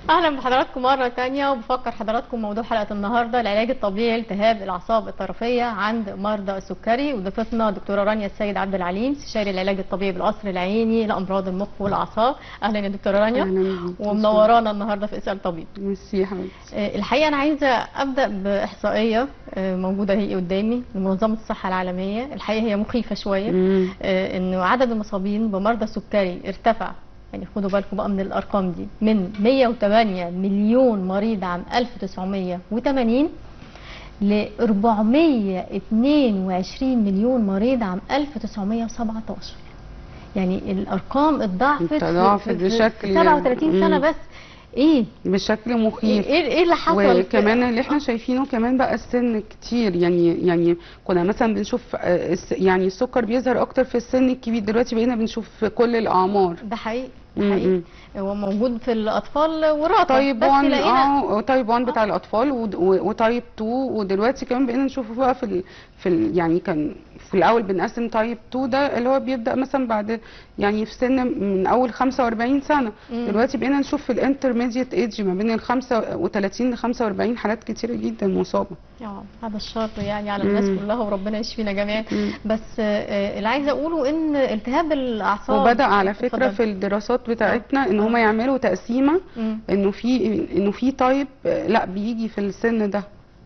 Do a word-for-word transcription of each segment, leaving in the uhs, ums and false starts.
اهلا بحضراتكم مره تانية، وبفكر حضراتكم موضوع حلقه النهارده العلاج الطبيعي لالتهاب الاعصاب الطرفيه عند مرضى السكري، وضيفتنا دكتوره رانيا السيد عبد العليم، استشاري العلاج الطبيعي بالقصر العيني لامراض المخ والاعصاب. اهلا يا دكتوره رانيا. اهلا بيكي. ومنورانا النهارده في اسال طبيب. ميرسي يا حبيبتي. آه، الحقيقه انا عايزه ابدا باحصائيه آه، موجوده هي قدامي لمنظمه الصحه العالميه. الحقيقه هي مخيفه شويه، آه، انه عدد المصابين بمرضى السكري ارتفع، يعني خدوا بالكم بقى من الارقام دي، من مية وتمانية مليون مريض عام ألف وتسعمية وتمانين ل أربعمية واتنين وعشرين مليون مريض عام ألف وتسعمية وسبعتاشر. يعني الارقام اتضاعفت اتضاعفت في, في, في بشكل سبعة وتلاتين سنه بس. ايه بشكل مخيف. ايه ايه اللي حصل؟ وكمان اللي احنا شايفينه كمان بقى السن كتير، يعني يعني كنا مثلا بنشوف آه، الس- يعني السكر بيظهر اكتر في السن الكبير، دلوقتي بقينا بنشوف في كل الاعمار. ده حقيقي، ده م- حقيقي. م. هو موجود في الاطفال وراثه، تايب بس واحد، لقينا اه تايب واحد بتاع آه. الاطفال، ود- و- وتايب اتنين، ودلوقتي كمان بقينا نشوفه بقى في ال... في ال... يعني كان في الاول بنقسم تايب اتنين ده اللي هو بيبدا مثلا بعد يعني في سن من اول خمسة واربعين سنه، مم. دلوقتي بقينا نشوف في الانترميديت ايدج ما بين ال خمسة وتلاتين ل خمسة واربعين حالات كتيره جدا مصابه. اه هذا الشر يعني على الناس مم. كلها، وربنا يشفينا جميعا. مم. بس آه، اللي عايزه اقوله ان التهاب الاعصاب، وبدا على فكره اتفضل. في الدراسات بتاعتنا آه. ان هم آه. يعملوا تقسيمه مم. انه في انه في تايب لا بيجي في السن ده،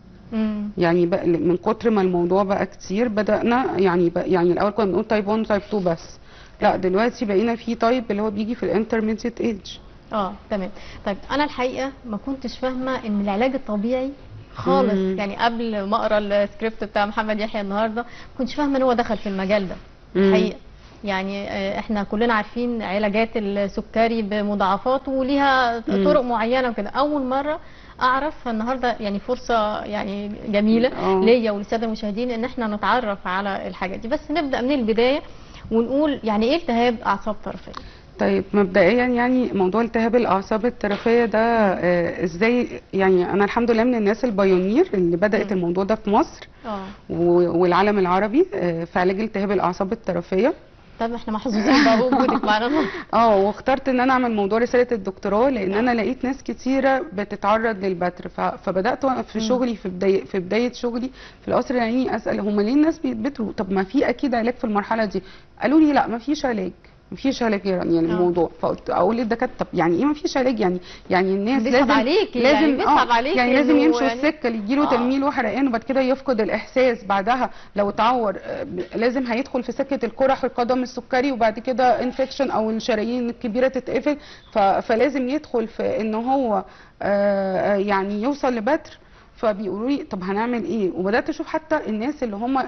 مم. يعني بقى من كتر ما الموضوع بقى كتير بدأنا يعني بقى يعني الأول كنا بنقول تايب واحد تايب اتنين بس، لا دلوقتي بقينا في تايب اللي هو بيجي في الانترميديت ايدج. اه تمام. طيب انا الحقيقه ما كنتش فاهمه ان العلاج الطبيعي خالص، مم. يعني قبل ما اقرا السكريبت بتاع محمد يحيى النهارده ما كنتش فاهمه ان هو دخل في المجال ده مم. الحقيقه. يعني آه، احنا كلنا عارفين علاجات السكري بمضاعفات وليها مم. طرق معينه وكده. اول مره اعرف النهارده، يعني فرصه يعني جميله اه ليا وللساده المشاهدين ان احنا نتعرف على الحاجات دي. بس نبدا من البدايه ونقول يعني ايه التهاب اعصاب طرفيه. طيب مبدئيا يعني موضوع التهاب الاعصاب الطرفيه ده آه ازاي، يعني انا الحمد لله من الناس البايونير اللي بدات مم. الموضوع ده في مصر اه و- والعالم العربي آه في علاج التهاب الاعصاب الطرفيه. طب احنا محظوظين بقى بوجودك معانا. اه واخترت ان انا اعمل موضوع رساله الدكتوراه لان آه. انا لقيت ناس كتيره بتتعرض للبتر، ف- فبدات في مم. شغلي في بدايه في بدايه شغلي في القصر العيني اسال هم ليه الناس بيتبتروا، طب ما في اكيد علاج في المرحله دي. قالوا لي لا ما فيش علاج، ما فيش علاج يعني الموضوع. فقلت اقول للدكاتره طب يعني ايه ما فيش علاج، يعني يعني الناس بيصعب لازم عليكي، لازم يعني بيصعب عليكي يعني لازم إنه يمشوا يعني السكه اللي يجيله آه. تنميل وحرقان وبعد كده يفقد الاحساس، بعدها لو اتعور آه، لازم هيدخل في سكه القرح القدم السكري وبعد كده انفكشن او الشرايين الكبيره تتقفل، ف- فلازم يدخل في ان هو آه، آه، يعني يوصل لبتر. فبيقولوا لي طب هنعمل ايه، وبدات اشوف حتى الناس اللي هم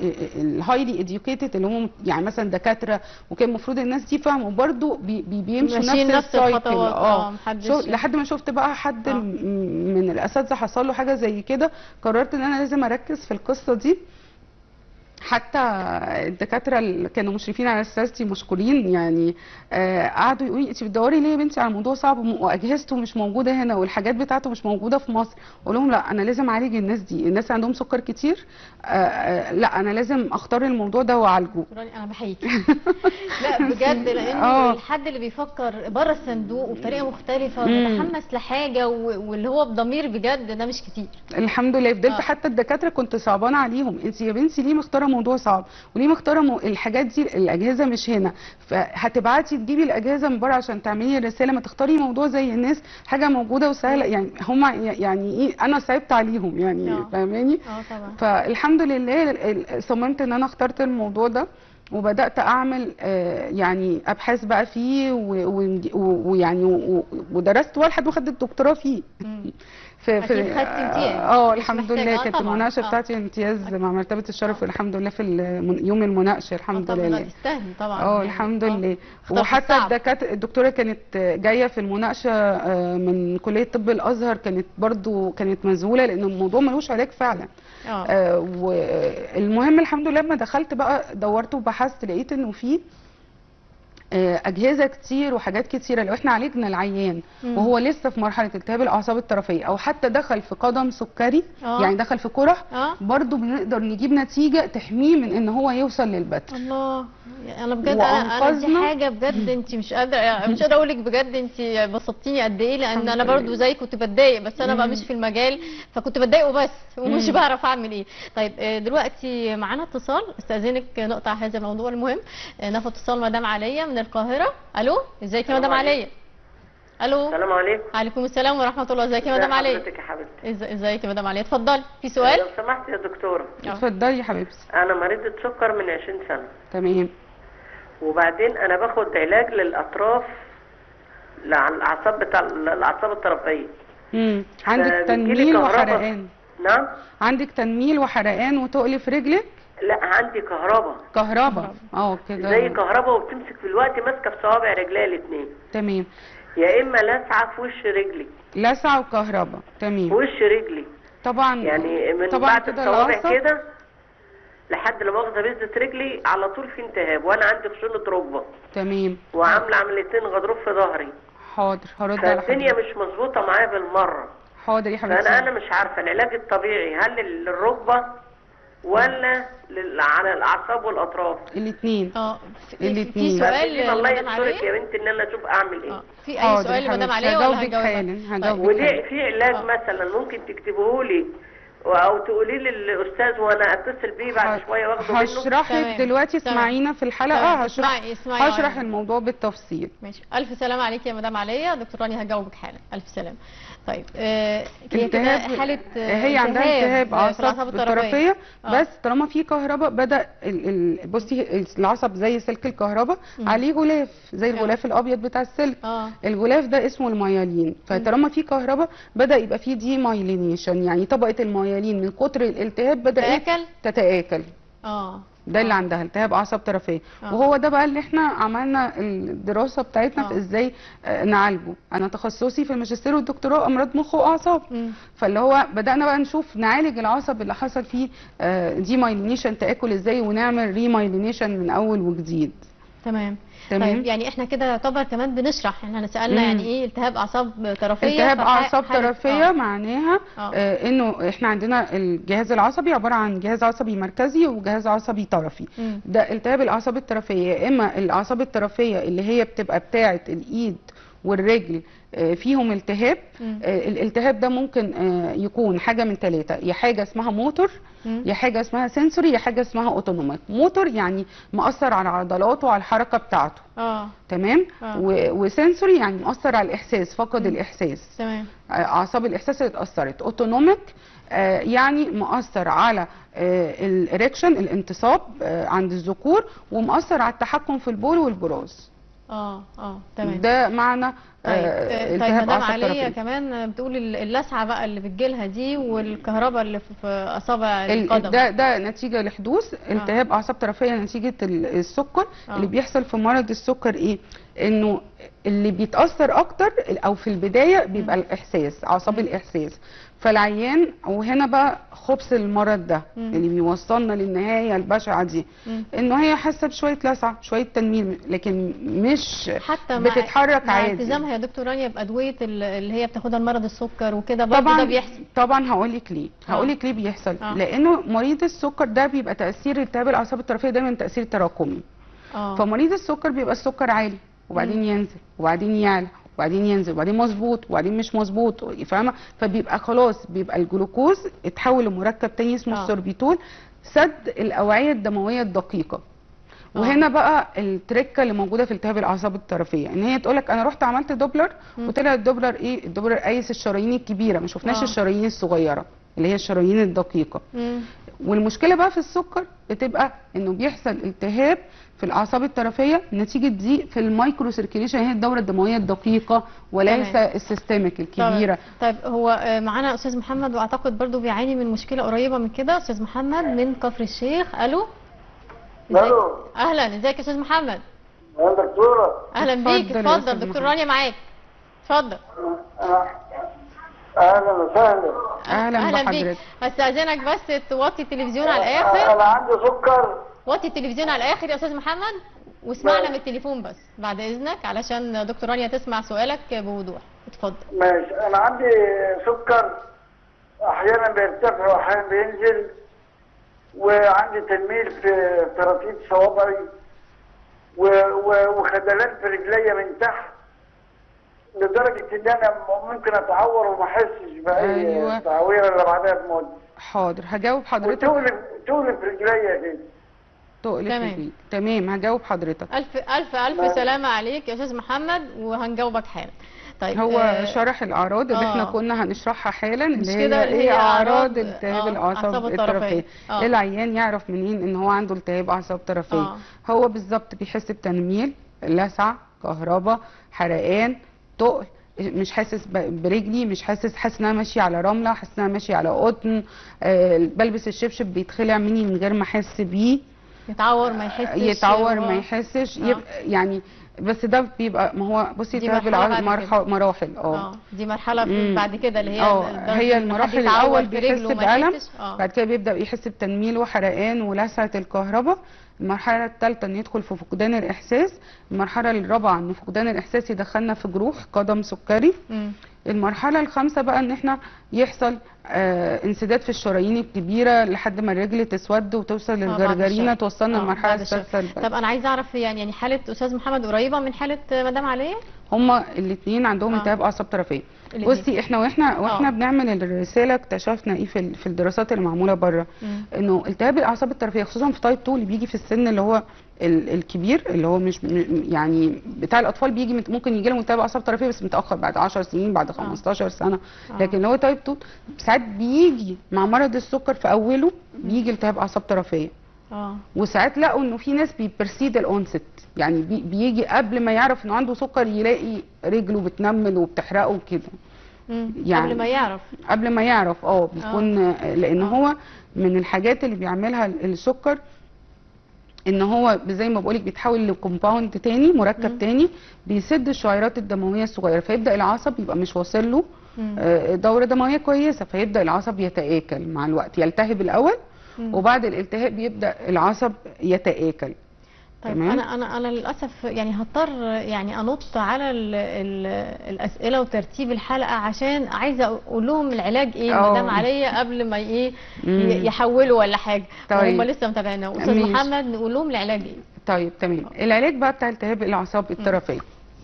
الهايلي اديوكيتد اللي هم يعني مثلا دكاتره، وكان المفروض الناس دي فاهمه برضو بي بي بيمشوا نفس ماشيين نفس السايكل. الخطوات. اه اه محدش شو لحد ما شفت بقى حد آه. م- من الاساتذه حصل له حاجه زي كده، قررت ان انا لازم اركز في القصه دي. حتى الدكاتره اللي كانوا مشرفين على استاذتي مشكورين يعني آه قعدوا يقولوا لي انت بتدوري ليه يا بنتي على موضوع صعب وم- واجهزته مش موجوده هنا والحاجات بتاعته مش موجوده في مصر. اقول لهم لا انا لازم اعالج الناس دي، الناس عندهم سكر كتير آه آه لا انا لازم اختار الموضوع ده واعالجه. راني انا بحييكي. لا بجد، لانه اه الحد اللي بيفكر بره الصندوق وبطريقه مختلفه مم. ومتحمس لحاجه و- واللي هو بضمير بجد، ده مش كتير. الحمد لله فضلت آه. حتى الدكاتره كنت صعبانه عليهم، انت يا بنتي ليه مختاره موضوع صعب وليه مختاره مو... الحاجات دي الاجهزه مش هنا، فهتبعتي تجيبي الاجهزه من بره عشان تعملي الرساله، ما تختاري موضوع زي الناس حاجه موجوده وسهله. يعني هم يعني ايه انا صعبت عليهم يعني آه. فاهماني. اه طبعا. فالحمد لله ال- ال- صممت ان انا اخترت الموضوع ده وبدات اعمل آه، يعني ابحاث بقى فيه و- و- و- ويعني و- ودرست لحد ما خدت الدكتوراه فيه. مم. في اكيد خدتي امتياز. اه مش الحمد محتاجة. لله آه كانت طبعا. المناقشه آه. بتاعتي امتياز مع مرتبه الشرف آه. الحمد لله في المن- يوم المناقشه آه الحمد طبعا، لا لله. تستاهلي طبعا اه يعني. الحمد آه. لله. اخترت وحتى الصعب. الدكاتره الدكتوره كانت جايه في المناقشه آه، من كليه طب الازهر، كانت برضو كانت مذهوله لان الموضوع ملوش علاج فعلا. اه آه، والمهم الحمد لله لما دخلت بقى دورت وبحثت لقيت انه في اجهزه كتير وحاجات كتيره. لو احنا عالجنا العيان مم. وهو لسه في مرحله التهاب الاعصاب الطرفيه او حتى دخل في قدم سكري آه. يعني دخل في قرح، اه برضو بنقدر نجيب نتيجه تحميه من ان هو يوصل للبتر. الله. انا بجد انا انا دي وأنقذنا- حاجه بجد انت مش قادره يعني مش قادره اقول لك بجد انت بسطتيني قد ايه، لان الحمد انا برضو لله. زي كنت بتضايق، بس انا بقى مم. مش في المجال فكنت بتضايق وبس ومش مم. بعرف اعمل ايه. طيب آه، دلوقتي معانا اتصال، استاذنك نقطع هذا الموضوع المهم. آه، ناخد اتصال مدام عليا من القاهره. الو، ازيك يا مدام عليا؟ الو. السلام عليكم. عليكم السلام ورحمه الله. ازيك يا ازي مدام عليا؟ حضرتك يا حبيبتي؟ إز- ازيك يا مدام عليا؟ اتفضلي، في سؤال؟ لو سمحت يا دكتوره، آه. اتفضلي يا حبيبتي. انا مريضه سكر من عشرين سنه، تمام. وبعدين انا باخد علاج للاطراف، على الاعصاب بتاع الاعصاب الطرفيه. امم عندك فبتجيلي تنميل كهرباء. وحرقان؟ نعم. عندك تنميل وحرقان وتقل في رجلك؟ لا، عندي كهرباء، كهرباء. اه كده. زي كهرباء، وبتمسك في الوقت ماسكه في صوابع رجليا الاثنين، تمام. يا اما لسعه في وش رجلي، لسعة وكهرباء. في تمام. وش رجلي، طبعا يعني من طبعا بعد كده الصوابع العصب. كده لحد لما واخده بذة رجلي على طول في التهاب، وانا عندي خشونه ركبه، تمام. وعامله عمليتين غضروف في ظهري، حاضر هرد على فالدنيا حضرتك. مش مظبوطه معايا بالمره. حاضر يا حبيبتي. فانا انا مش عارفه العلاج الطبيعي هل للركبه ولا لل- على الاعصاب والاطراف. الاثنين. اه في- في الاتنين. في سؤال فبإذن الله لمدام يسترك عليا؟ يا بنتي ان انا اشوف اعمل ايه. اه في اي حاضر سؤال يا لمدام حبيبتي، عليا ولا هجاوبك هجاوبك؟ حالا هجاوبك وليه حالا. في علاج آه. مثلا ممكن تكتبه لي او تقولي لي الاستاذ وانا اتصل بيه بعد شويه واخده منه؟ هشرح لك تمام. دلوقتي، تمام. اسمعينا في الحلقه. تمام. هشرح اسمعي- اسمعي هشرح معايا. الموضوع بالتفصيل. ماشي، الف سلامه عليكي يا مدام عليا. دكتور رانيا هجاوبك حالا. الف سلامه. طيب آه هي كده التهاب، حاله آه، هي عندها التهاب في اعصاب الطرفيه. آه. بس طالما في كهرباء بدا ال... ال... بصي العصب زي سلك الكهرباء مم. عليه غلاف زي آه. الغلاف الابيض بتاع السلك. اه الغلاف ده اسمه الميالين، فطالما في كهرباء بدا يبقى في دي مايلينيشن، يعني طبقه الميالين من كتر الالتهاب بدات تاكل. تتآكل. اه ده اللي عندها التهاب اعصاب طرفيه. آه. وهو ده بقى اللي احنا عملنا الدراسه بتاعتنا آه. في ازاي آه، نعالجه. انا تخصصي في الماجستير والدكتوراه امراض مخ واعصاب. مم. فاللي هو بدانا بقى نشوف نعالج العصب اللي حصل فيه دي مايلينيشن تاكل ازاي، ونعمل ري مايلينيشن من اول وجديد. تمام. تمام. طيب يعني احنا كده يعتبر كمان بنشرح، احنا سالنا مم. يعني ايه التهاب اعصاب طرفيه. التهاب فح- اعصاب حالة- طرفيه آه. معناها آه. آه انه احنا عندنا الجهاز العصبي عباره عن جهاز عصبي مركزي وجهاز عصبي طرفي. مم. ده التهاب الاعصاب الطرفيه، يا اما الاعصاب الطرفيه اللي هي بتبقى بتاعه الايد والرجل آه، فيهم التهاب. مم. آه، الالتهاب ده ممكن آه، يكون حاجه من ثلاثه، يا حاجه اسمها موتور، مم. يا حاجه اسمها سنسوري، يا حاجه اسمها اوتونوميك. موتور يعني مأثر على عضلاته وعلى الحركه بتاعته. اه تمام. آه. و- وسنسوري يعني مأثر على الاحساس، فقد الاحساس، تمام. اعصاب الاحساس اللي اتاثرت. اوتونوميك آه، يعني مؤثر على الاريكشن الانتصاب آه، عند الذكور، ومؤثر على التحكم في البول والبراز. اه اه تمام. ده معنى طيب آه، آه، طيب التهاب مدام اعصاب عليا طرفيه. كمان بتقول ال- اللسعه بقى اللي بتجيلها دي والكهرباء اللي في في اصابع ال- القدم. ده ده نتيجه لحدوث التهاب اعصاب طرفيه نتيجه ال- السكر. آه. اللي بيحصل في مرض السكر ايه؟ انه اللي بيتاثر اكتر او في البدايه بيبقى الاحساس، اعصاب الاحساس. فالعيان، وهنا بقى خبث المرض ده مم. اللي بيوصلنا للنهايه البشعه دي، مم. انه هي حاسه بشويه لسعه شويه تنميل، لكن مش حتى مع بتتحرك مع عادي. التزامها يا دكتور رانيا بادويه ال- اللي هي بتاخدها لمرض السكر وكده برضه طبعا ده بيحصل. طبعا هقول لك ليه آه. هقول لك ليه بيحصل. آه. لانه مريض السكر ده بيبقى تاثير التهاب الاعصاب الطرفيه دايما تاثير تراكمي. اه فمريض السكر بيبقى السكر عالي وبعدين ينزل وبعدين يعلى وبعدين ينزل وبعدين مظبوط وبعدين مش مظبوط، فاهمه؟ فبيبقى خلاص بيبقى الجلوكوز اتحول لمركب تاني اسمه آه. السوربيتول، سد الاوعيه الدمويه الدقيقه. آه. وهنا بقى التركه اللي موجوده في التهاب الاعصاب الطرفيه، ان هي تقول لك انا رحت عملت دوبلر مم. وطلع الدوبلر ايه؟ الدوبلر قايس الشرايين الكبيره، ما شفناش آه. الشرايين الصغيره اللي هي الشرايين الدقيقه. مم. والمشكله بقى في السكر بتبقى انه بيحصل التهاب في الاعصاب الطرفيه نتيجه دي في المايكرو سيركيليشن، هي الدوره الدمويه الدقيقه وليس تمام. السيستميك طيب. الكبيره. طيب هو آه، معانا استاذ محمد، واعتقد برضه بيعاني من مشكله قريبه من كده. استاذ محمد من كفر الشيخ. الو. ازيك؟ الو. اهلا، ازيك يا استاذ محمد؟ يا دكتوره. اهلا بيك، اتفضل يا اتفضل. أستاذ دكتور محمد. رانيا معاك، اتفضل. اهلا وسهلا. اهلا اهلا بيك. بحضرتك. هستاذنك بس توطي التلفزيون على الاخر. انا عندي سكر. وطي التلفزيون على الاخر يا استاذ محمد. واسمعنا من التليفون بس بعد اذنك علشان دكتور رانيا تسمع سؤالك بوضوح. اتفضل. ماشي. انا عندي سكر احيانا بيرتفع واحيانا بينزل، وعندي تنميل في طراطيف صوابعي وخدلان في رجليا من تحت، لدرجه ان انا ممكن اتعور وما احسش باي أيوة. تعويره الا بعدها بمده. حاضر هجاوب حضرتك. وتقلب تقلب رجليا كده. تقلب تمام. رجليك. تمام هجاوب حضرتك. الف الف الف سلامه عليك يا استاذ محمد وهنجاوبك حالا. طيب هو آه شرح الاعراض اللي آه. احنا كنا هنشرحها حالا، مش اللي كده، هي اللي هي ايه اعراض أعراض، التهاب آه، الاعصاب أعصاب الطرفيه. الطرفية. آه. العيان يعرف منين ان هو عنده التهاب اعصاب طرفيه؟ آه. هو بالظبط بيحس بتنميل، لسع، كهرباء، حرقان، تقل، مش حاسس ب- برجلي، مش حاسس حاسس ان انا ماشيه على رمله، حاسس ان انا ماشيه على قطن، آه بلبس الشبشب بيتخلع مني من غير ما احس بيه، يتعور ما يحسش، يتعور هو- ما يحسش، آه. يبقى يعني بس ده بيبقى ما هو بصي دي التهاب مرحلة الع- بعد مرح- مراحل اه اه دي مرحله في- مم. بعد كده اللي هي اه لدرجة هي إن حد المراحل يتعور الاول في بيحس رجله وما بألم، يحسش. اه بعد كده بيبدا يحس بتنميل وحرقان ولسعه الكهرباء. المرحله الثالثه ان يدخل في فقدان الاحساس. المرحله الرابعه ان فقدان الاحساس يدخلنا في جروح قدم سكري. مم. المرحله الخامسه بقى ان احنا يحصل آه انسداد في الشرايين الكبيره لحد ما الرجل تسود وتوصل آه، بعد للجرجرينه، الشر. توصلنا آه، للمرحله بعد الشر. السادسه. طب انا عايزه اعرف يعني يعني حاله استاذ محمد قريبه من حاله مدام عليا؟ هما الاثنين عندهم آه. التهاب اعصاب طرفيه. الاتنين. بصي احنا واحنا واحنا آه. بنعمل الرساله اكتشفنا ايه في ال- في الدراسات اللي معموله بره، مم. انه التهاب الاعصاب الطرفيه خصوصا في تايب اتنين اللي بيجي في السن اللي هو ال- الكبير، اللي هو مش م- يعني بتاع الاطفال بيجي مت- ممكن يجي لهم التهاب اعصاب طرفيه بس متاخر بعد عشر سنين بعد خمستاشر سنه، آه. لكن اللي هو تايب اتنين ساعات بيجي مع مرض السكر في اوله بيجي التهاب اعصاب طرفيه. اه وساعات لقوا انه في ناس بيبرسيد الاونست، يعني بي بيجي قبل ما يعرف انه عنده سكر يلاقي رجله بتنمل وبتحرقه وكده. مم. يعني قبل ما يعرف. قبل ما يعرف اه بيكون لان آه. هو من الحاجات اللي بيعملها السكر ان هو زي ما بقولك بيتحول لكومباوند تاني، مركب مم. تاني بيسد الشعيرات الدمويه الصغيره، فيبدا العصب يبقى مش واصل له مم. آه، دوره دمويه كويسه، فيبدا العصب يتآكل مع الوقت، يلتهب الاول مم. وبعد الالتهاب بيبدا العصب يتآكل. طيب تمام؟ انا انا انا للاسف يعني هضطر يعني انط على ال ال الاسئله وترتيب الحلقه عشان عايزه اقول لهم العلاج ايه أه. مدام عليا قبل ما ايه مم. ي- يحولوا ولا حاجه. طيب. هم لسه متابعينا. استاذ ماشي. محمد نقول لهم العلاج ايه؟ طيب تمام. العلاج بقى بتاع التهاب الاعصاب الطرفيه،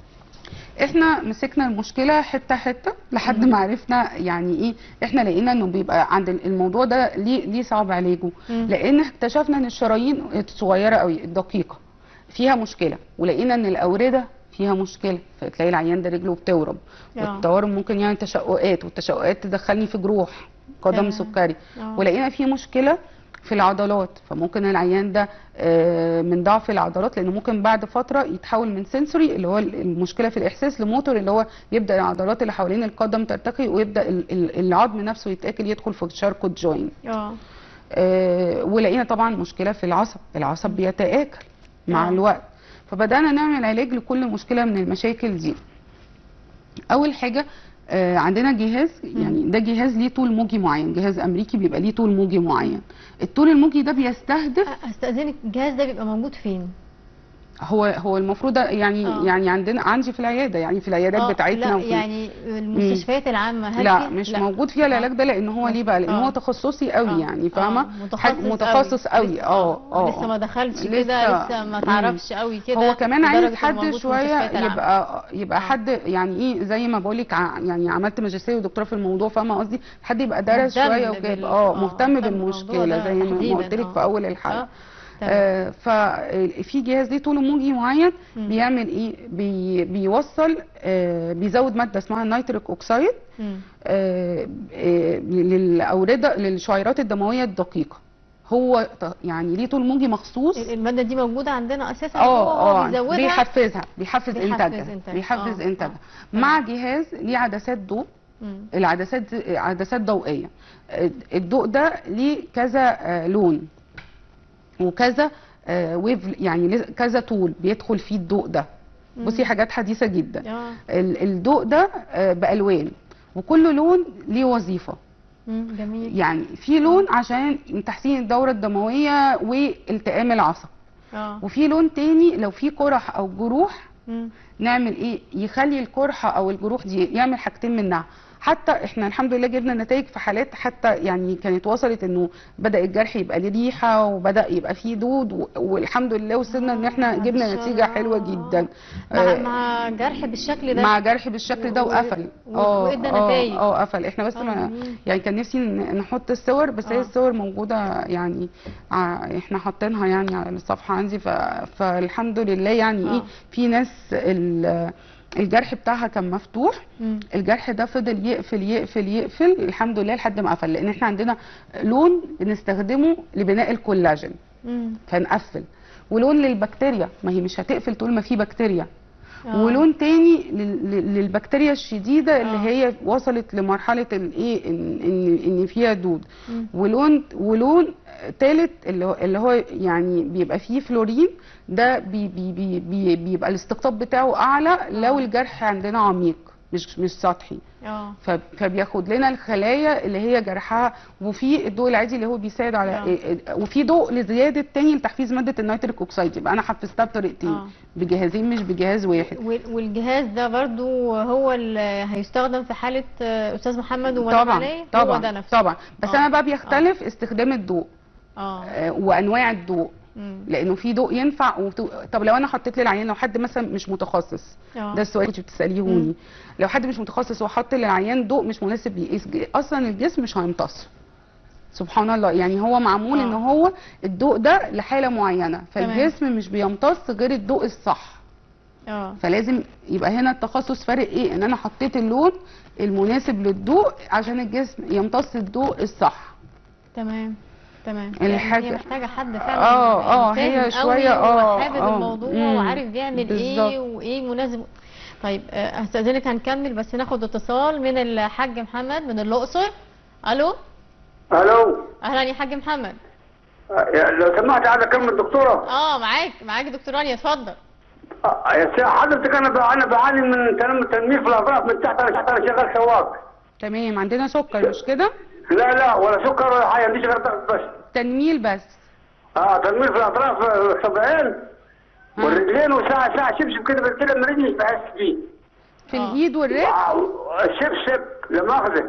احنا مسكنا المشكله حته حته لحد ما عرفنا يعني ايه. احنا لقينا انه بيبقى عند الموضوع ده ليه ليه صعب علاجه، مم. لان اكتشفنا ان الشرايين الصغيره قوي الدقيقه فيها مشكله، ولقينا ان الاورده فيها مشكله، فتلاقي العيان ده رجله بتورم، آه. والتورم ممكن يعمل تشققات، والتشققات تدخلني في جروح قدم تمام. سكري. آه. ولقينا في مشكله في العضلات، فممكن العيان ده آه، من ضعف العضلات، لانه ممكن بعد فتره يتحول من سنسوري اللي هو المشكله في الاحساس لموتور اللي هو يبدا العضلات اللي حوالين القدم ترتخي ويبدا ال- ال- العظم نفسه يتاكل يدخل في شاركوت جوين. اه آه، ولقينا طبعا مشكله في العصب، العصب بيتآكل مع آه. الوقت، فبدانا نعمل علاج لكل مشكله من المشاكل دي. اول حاجه آه، عندنا جهاز، يعني ده جهاز ليه طول موجي معين، جهاز امريكي بيبقى ليه طول موجي معين. الطول الموجي ده بيستهدف، استاذنك الجهاز ده بيبقى موجود فين؟ هو هو المفروض يعني آه. يعني عندنا عندي في العياده، يعني في العيادات آه، بتاعتنا لا وفي يعني المستشفيات العامه هل لا فيها؟ مش موجود فيها العلاج ده، لان هو ليه بقى؟ لان آه. هو تخصصي قوي آه. يعني، آه. فاهمه؟ متخصص حاجة متخصص قوي. لسه- اه اه لسه ما دخلش لسه- كده، لسه ما مم. تعرفش قوي كده. هو كمان عايز لدرجة إنه حد موجود في شويه المستشفيات العامة. يبقى يبقى آه. حد يعني ايه، زي ما بقول لك يعني عملت ماجستير ودكتوراه في الموضوع، فاهمه قصدي؟ حد يبقى درس مهتم شويه بال- وكده، آه، اه مهتم مهتم بالمشكله بالموضوع ده زي ما ما تحديداً، قلت لك آه. في اول الحلقه. آه. تمام. آه ففي جهاز ليه طول موجي معين مم. بيعمل ايه، بي بيوصل آه بيزود ماده اسمها النيتريك اوكسيد مم. آه آه للاورده للشعيرات الدمويه الدقيقه. هو ط- يعني ليه طول موجي مخصوص. الماده دي موجوده عندنا اساسا. اه هو اه بيزودها. بيحفزها، بيحفز بيحفز انتاجها، إنتاجها. بيحفز آه، انتاجها آه. مع جهاز ليه عدسات ضوء. مم. العدسات عدسات ضوئيه، الضوء ده ليه كذا آه، لون وكذا آه، ويف، يعني ليه كذا طول بيدخل فيه الضوء ده. بصي حاجات حديثه جدا. اه ال- الضوء ده آه، بالوان، وكل لون ليه وظيفه. مم. جميل. يعني في لون عشان تحسين الدوره الدمويه والتئام العصب، اه وفي لون تاني لو في قرح او جروح مم. نعمل ايه، يخلي القرحه او الجروح دي يعمل حاجتين منها. حتى احنا الحمد لله جبنا نتائج في حالات حتى يعني كانت وصلت انه بدا الجرح يبقى ليه ريحه وبدا يبقى فيه دود و- والحمد لله وصلنا ان احنا آه، جبنا ما شاء نتيجه الله. حلوه جدا. مع آه، مع جرح بالشكل ده، مع جرح بالشكل ده و- وقفل. و- اه وادى اه نتائج. اه قفل. احنا بس آه، ما جميل. يعني كان نفسي ن- نحط الصور بس هي آه. الصور موجوده يعني ع- احنا حاطينها يعني على الصفحه عندي ف... فالحمد لله يعني آه. ايه في ناس ال... الجرح بتاعها كان مفتوح، مم. الجرح ده فضل يقفل يقفل يقفل الحمد لله لحد ما قفل، لان احنا عندنا لون بنستخدمه لبناء الكولاجين مم. فنقفل، ولون للبكتيريا ما هي مش هتقفل طول ما في بكتيريا، آه. ولون تاني لل- لل- للبكتيريا الشديده اللي آه. هي وصلت لمرحله الايه ان ان ان فيها دود، مم. ولون ولون تالت اللي هو اللي هو يعني بيبقى فيه فلورين، ده بي بي بي بي بيبقى الاستقطاب بتاعه اعلى لو آه. الجرح عندنا عميق مش مش سطحي، اه ف- فبياخد لنا الخلايا اللي هي جرحها، وفي الضوء العادي اللي هو بيساعد على آه. إيه- إيه- وفي ضوء لزياده تاني لتحفيز ماده النيتريك اوكسيد، يبقى انا حفزتها بطريقتين آه. بجهازين مش بجهاز واحد. وال- والجهاز ده برضو هو اللي هيستخدم في حالة آه، أستاذ محمد ومدام طبعا علي؟ طبعا هو ده نفسه. طبعا بس آه. انا بقى بيختلف استخدام الضوء اه آه، وانواع الضوء، مم. لانه في ضوء ينفع وضوء. طب لو انا حطيت للعيان، لو حد مثلا مش متخصص، آه. ده السؤال اللي بتساليهوني، لو حد مش متخصص وحط للعيان ضوء مش مناسب بيقيس ج- اصلا الجسم مش هيمتص، سبحان الله. يعني هو معمول آه. ان هو الضوء ده لحاله معينه، تمام. فالجسم مش بيمتص غير الضوء الصح، اه فلازم يبقى هنا التخصص فارق ايه، ان انا حطيت اللون المناسب للضوء عشان الجسم يمتص الضوء الصح. تمام تمام. الحاجة- يعني هي محتاجة حد فعلا اه اه فاهم هي قوي شويه اه وحابب اه الموضوع مم، وعارف بيعمل ايه بالظبط. وايه مناسب. طيب آه، هستأذنك هنكمل بس ناخد اتصال من الحاج محمد من الأقصر. الو الو اهلا يا حاج محمد. آه، لو سمحت عايز اكمل دكتوره. اه معاك معاك دكتور رانيا اتفضل. آه، يا سي حضرتك انا بع- انا بعاني من تنم- تنميل في الاطراف من تحت، انا تحت انا شغال سواق. تمام، عندنا سكر مش كده؟ لا لا ولا سكر ولا حاجه، عنديش غير ضغط بس. تنميل بس. اه تنميل في الاطراف آه، الصبعين آه. والرجلين، وساعه ساعه شبشب كده بالكده من رجلي مش بحس فيه. في آه. الايد والرجل. آه، الشبشب لا مؤاخذه.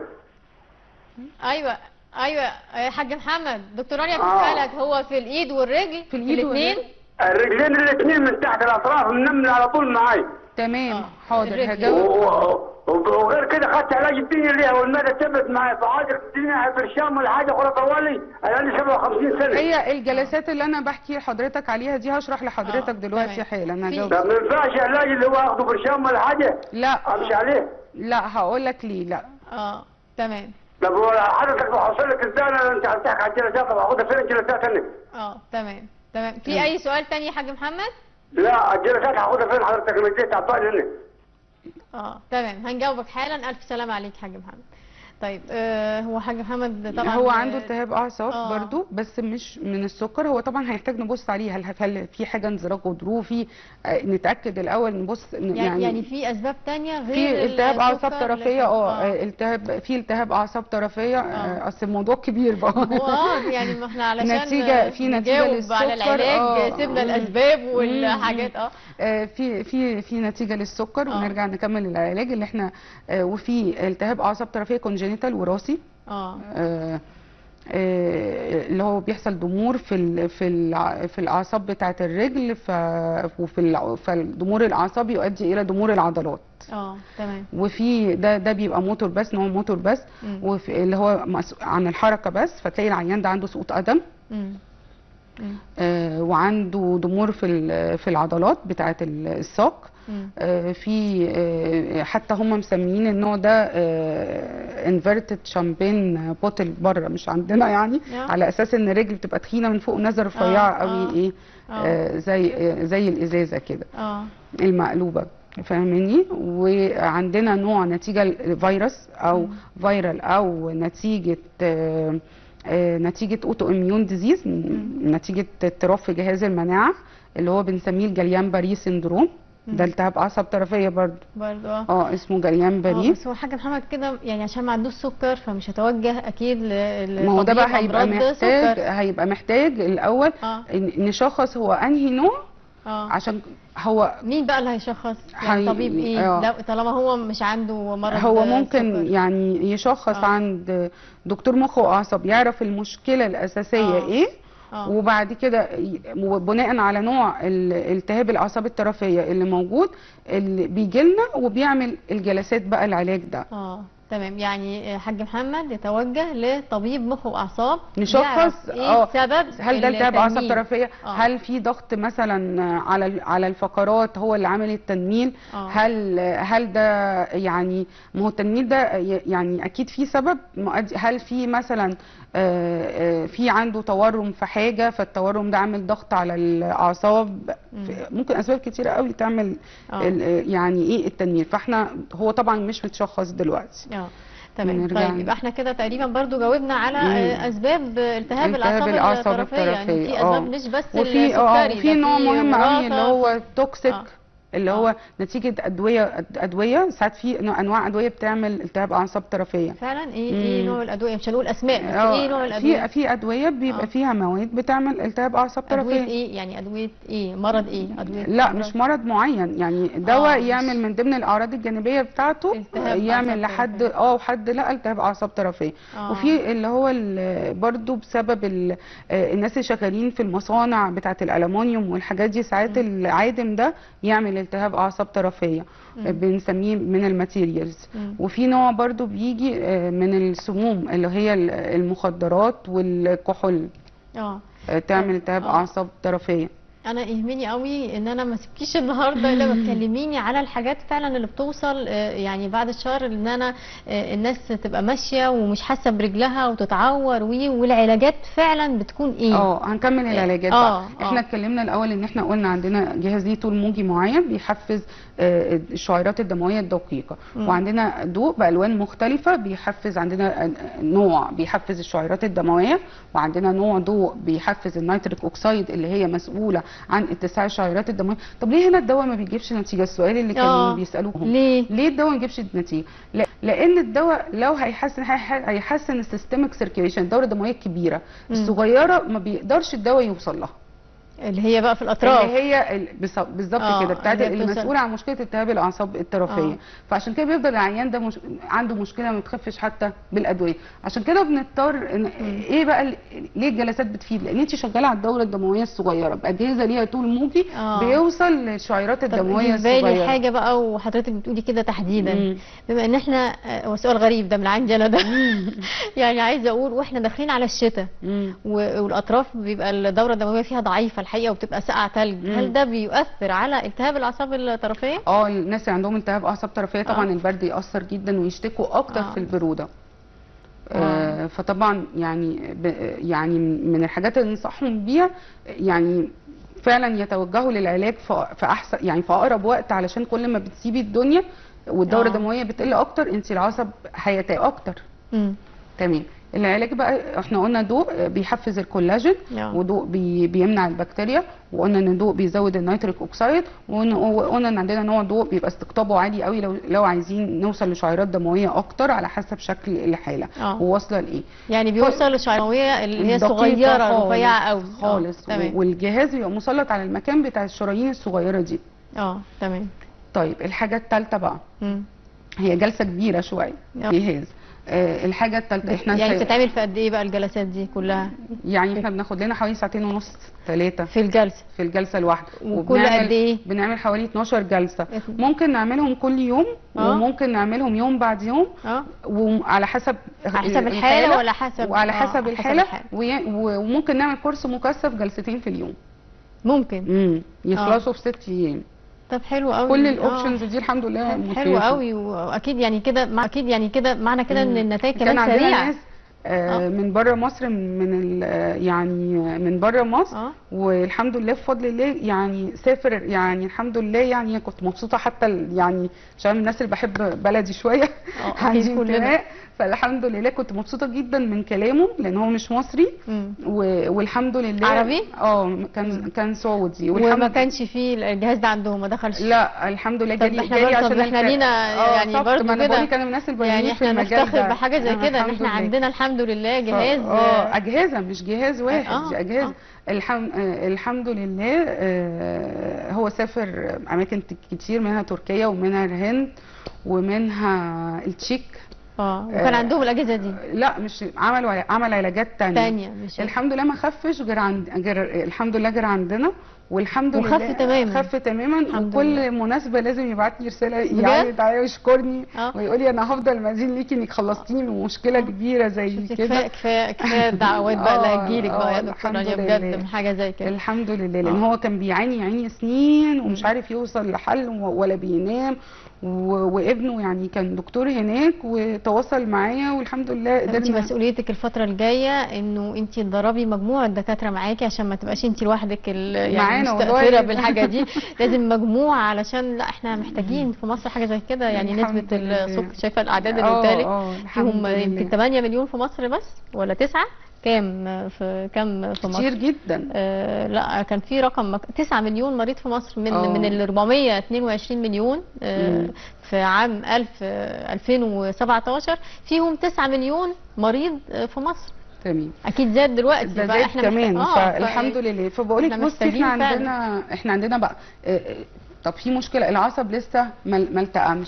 ايوه ايوه يا حاج محمد دكتور رانيا آه. بتسألك هو في الايد والرجل في الإيد الاثنين. والرجل. الرجلين الاثنين من تحت الاطراف منمل على طول معاي. تمام آه. حاضر الرجل. هجاوب. و- و- وغير كده خدت علاج الدنيا اللي هو المدى ثبت معي، فعاجل الدنيا برشام ولا حاجه ولا طوالي، انا عندي سبعة وخمسين سنه. هي الجلسات اللي انا بحكي لحضرتك عليها دي هشرح لحضرتك آه، دلوقتي تمام. حالا في- هجاوب. طب ما ينفعش علاج اللي هو اخده برشام ولا حاجه لا امشي عليه؟ لا هقول لك ليه. لا اه تمام. طب هو حضرتك بحصل لك ازاي؟ انا انت هتحكي على الجلسات، طب اخدها فين الجلسات انا؟ اه تمام تمام. في اي سؤال تاني يا حاج محمد؟ لا الجلسات هاخدها فين حضرتك؟ لما جيت تعطاني هنا. اه تمام هنجاوبك حالا. الف سلامة عليك حاج محمد. طيب آه هو حاج محمد طبعا هو عنده التهاب اعصاب آه. برضو بس مش من السكر، هو طبعا هيحتاج نبص عليه، هل هل في حاجه انزلاق غضروفي، آه، نتاكد الاول نبص يعني, يعني يعني في اسباب تانية غير في التهاب اعصاب السكر طرفيه اللي- اه آه، التهاب في التهاب اعصاب طرفيه آه. آه، اصل الموضوع كبير بقى. هو اه يعني ما احنا علشان نتيجة- في نتيجة نجاوب على للسكر، العلاج آه. سيبنا مم. الاسباب والحاجات اه آه، في في في نتيجه للسكر آه. ونرجع نكمل العلاج اللي احنا آه، وفي التهاب اعصاب طرفيه كونجينيتال وراثي، اه آه، آه، اللي هو بيحصل ضمور في ال- في الع- في الاعصاب بتاعه الرجل، ف وفي الع- فالضمور الاعصاب يؤدي الى ضمور العضلات، اه تمام. وفي ده ده بيبقى موتور بس، نوع موتور بس، مم. وفي اللي هو مسؤول عن الحركه بس، فتلاقي العيان ده عنده سقوط قدم، مم. مم. آه، وعنده ضمور في ال- في العضلات بتاعه ال- الساق، مم. آه، في آه، حتى هم مسميين النوع ده انفيرتد شامبين بوتل بره مش عندنا يعني، آه. على اساس ان الرجل بتبقى تخينه من فوق ونازله رفيعه آه، قوي آه. ايه آه. آه، زي آه، زي الازازه كده اه المقلوبه، فاهماني؟ وعندنا نوع نتيجه الفيروس او فيرال او نتيجه آه، آه، نتيجه اوتو اميون ديزيز، نتيجه اضطراب في جهاز المناعه اللي هو بنسميه الجليان باري سندروم. ده التهاب اعصاب طرفيه برضو برضو اه اه اسمه جريان بري. بس هو حاج محمد كده يعني عشان ما عندوش سكر فمش هتوجه اكيد ل ما هو ده بقى هيبقى محتاج سكر. هيبقى محتاج الاول آه. نشخص هو انهي نوع. اه عشان هو مين بقى اللي هيشخص يعني هي... طبيب ايه آه. لو طالما هو مش عنده مرض هو ممكن سكر. يعني يشخص آه. عند دكتور مخ واعصاب يعرف المشكله الاساسيه آه. ايه. آه. وبعد كده بناء على نوع التهاب الاعصاب الطرفيه اللي موجود اللي بيجي لنا وبيعمل الجلسات بقى العلاج ده. اه تمام يعني حاج محمد يتوجه لطبيب مخ واعصاب نشخص ايه اه سبب هل ده التهاب اعصاب طرفيه. آه. هل في ضغط مثلا على على الفقرات هو اللي عامل التنميل. آه. هل هل ده يعني ما هو التنميل ده يعني اكيد في سبب مؤدي. هل في مثلا في عنده تورم في حاجه فالتورم ده عامل ضغط على الاعصاب. ممكن اسباب كتيره قوي تعمل آه. يعني ايه التنميل. فاحنا هو طبعا مش متشخص دلوقتي. اه تمام. طيب يبقى احنا كده تقريبا برضو جاوبنا على مم. اسباب التهاب الاعصاب الطرفيه. الطرفيه يعني في اسباب مش بس السكري. اه وفي نوع مهم قوي اللي هو التوكسيك آه. اللي هو آه. نتيجه ادويه ادويه ساعات في انواع ادويه بتعمل التهاب اعصاب طرفيه. فعلا ايه ايه نوع الادويه مش هنقول اسماء بس ايه نوع الادويه. في في ادويه بيبقى آه. فيها مواد بتعمل التهاب اعصاب طرفيه. ادويه ايه يعني ادويه ايه مرض ايه ادويه لا مرض. مش مرض معين يعني دواء آه. يعمل من ضمن الاعراض الجانبيه بتاعته يعمل لحد اه وحد لا التهاب اعصاب طرفيه. آه. وفي اللي هو برضو بسبب الناس اللي شغالين في المصانع بتاعه الالومنيوم والحاجات دي ساعات العادم ده يعمل التهاب اعصاب طرفيه بنسميه من الماتيريالز. وفي نوع برضو بيجي من السموم اللي هي المخدرات والكحول اه تعمل التهاب اعصاب طرفيه. انا يهمني قوي ان انا ما اسيبكيش النهارده الا بتكلميني على الحاجات فعلا اللي بتوصل يعني بعد الشهر ان انا الناس تبقى ماشيه ومش حاسه برجلها وتتعور والعلاجات فعلا بتكون ايه. اه هنكمل العلاجات آه بقى. احنا اتكلمنا الاول ان احنا قلنا عندنا جهاز ليه طول موجي معين بيحفز الشعيرات الدمويه الدقيقه. م. وعندنا ضوء بالوان مختلفه بيحفز عندنا نوع بيحفز الشعيرات الدمويه وعندنا نوع ضوء بيحفز النيتريك اوكسيد اللي هي مسؤوله عن اتساع الشعيرات الدمويه. طب ليه هنا الدواء ما بيجيبش نتيجه؟ السؤال اللي كانوا بيسالوهم ليه ليه الدواء ما بيجيبش نتيجه؟ لا لان الدواء لو هيحسن هيحسن السيستميك سيركيوليشن الدوره الدمويه الكبيره. م. الصغيره ما بيقدرش الدواء يوصل لها اللي هي بقى في الاطراف اللي هي بالظبط كده بتاعت اللي مسؤوله عن مشكله التهاب الاعصاب الطرفيه. آه. فعشان كده بيفضل العيان ده مش... عنده مشكله ما بتخفش حتى بالادويه. عشان كده بنضطر إن... ايه بقى ليه الجلسات بتفيد؟ لان انت شغاله على الدوره الدمويه الصغيره باجهزه ليها طول موجي آه. بيوصل للشعيرات الدمويه الصغيره. طب بالي حاجه بقى وحضرتك بتقولي كده تحديدا مم. بما ان احنا هو سؤال غريب ده من عندي انا ده يعني عايزه اقول واحنا داخلين على الشتاء والاطراف بيبقى الدوره الدمويه فيها ضعيفه الحقيقه وبتبقى ساقعه ثلج. هل ده بيؤثر على التهاب الاعصاب الطرفيه؟ اه الناس اللي عندهم التهاب اعصاب طرفيه طبعا آه. البرد ياثر جدا ويشتكوا اكتر آه. في البروده. آه. آه فطبعا يعني يعني من الحاجات اللي ننصحهم بيها يعني فعلا يتوجهوا للعلاج في احسن يعني في اقرب وقت علشان كل ما بتسيبي الدنيا والدوره الدمويه بتقل اكتر انت العصب هيتعب اكتر. امم تمام. العلاج بقى احنا قلنا ضوء بيحفز الكولاجين وضوء بي بيمنع البكتيريا وقلنا ان الضوء بيزود النيتريك اوكسيد وقلنا ان عندنا نوع ضوء بيبقى استقطابه عالي قوي لو لو عايزين نوصل لشعيرات دمويه اكتر على حسب شكل الحاله آه. وواصله لايه. يعني بيوصل للشعيرات الدمويه اللي هي صغيره رفيعه قوي خالص آه. والجهاز بيبقى مسلط على المكان بتاع الشرايين الصغيره دي. اه تمام. طيب الحاجه الثالثه بقى م. هي جلسه كبيره شويه جهاز. آه الحاجه الثالثه احنا يعني بتتعمل في قد ايه بقى الجلسات دي كلها؟ يعني احنا بناخد لنا حوالي ساعتين ونص ثلاثه في الجلسه في الجلسه الواحده. وكل قد ايه؟ بنعمل حوالي اتناشر جلسه. ممكن نعملهم كل يوم آه. وممكن نعملهم يوم بعد يوم اه وعلى حسب على حسب الحاله ولا حسب وعلى حسب آه. الحاله, الحالة. وممكن نعمل كورس مكثف جلستين في اليوم ممكن امم يخلصوا آه. في ست ايام. طب حلو قوي. كل الاوبشنز دي الحمد لله حلو قوي واكيد يعني كده اكيد يعني كده معنى كده ان النتائج كمان سريعه. ناس آه من بره مصر، من يعني من بره مصر. آه. والحمد لله بفضل الله يعني سافر، يعني الحمد لله يعني كنت مبسوطه حتى يعني عشان من الناس اللي بحب بلدي شويه عندي انتماء، فالحمد لله كنت مبسوطه جدا من كلامه لان هو مش مصري. و... والحمد لله عربي. اه كان كان سعودي، وما كانش فيه الجهاز ده عندهم، ما دخلش. لا الحمد لله جالي جالي عشان احنا لينا يعني برضه كده، بقول لك انا من الناس الباينين يعني في المجال ده، يعني احنا نفتخر بحاجه زي كده ان احنا عندنا الحمد لله جهاز. اه اجهزه مش جهاز واحد، آه. دي اجهزه. آه. الحمد الحمد لله. آه هو سافر اماكن كتير، منها تركيا ومنها الهند ومنها التشيك. اه وكان آه عندهم الاجهزه دي؟ لا مش عمل عمل علاجات تانية تانية مش الحمد لله ما خفش غير عند غير الحمد لله غير عندنا، والحمد لله وخف تماما. خف تماما. وكل مناسبه لازم يبعت لي رساله يعيط عليا ويشكرني آه. ويقول لي انا هفضل مدين ليكي انك خلصتيني من مشكله آه. كبيره زي كده. كفايه كفايه كفايه دعوات بقى اللي هتجيلك بقى يا دكتوره رانيا بجد من حاجه زي كده. الحمد لله لان آه. هو كان بيعاني يعاني سنين ومش عارف يوصل لحل ولا بينام، وابنه يعني كان دكتور هناك وتواصل معايا والحمد لله قدرنا. انت مسؤوليتك الفتره الجايه انه انت تدربي مجموعه دكاتره معاكي عشان ما تبقاش انت لوحدك يعني مستأثره بالحاجه دي. لازم مجموعه علشان لا احنا محتاجين في مصر حاجه زي كده. يعني نسبه السكر شايفه الاعداد اللي قلت لك فيهم يمكن ثمانية مليون في مصر بس ولا تسعة كام في كام في مصر؟ كتير جدا. آه لا كان في رقم تسعة مليون مريض في مصر من أوه. من ال أربعمية واثنين وعشرين مليون آه في عام ألفين وسبعتاشر فيهم تسعة مليون مريض آه في مصر. تمام. اكيد زاد دلوقتي ده زاد احنا كمان آه فالحمد لله. فبقول لك بصي احنا عندنا فعلا. احنا عندنا بقى آه طب في مشكله العصب لسه ما التئمش،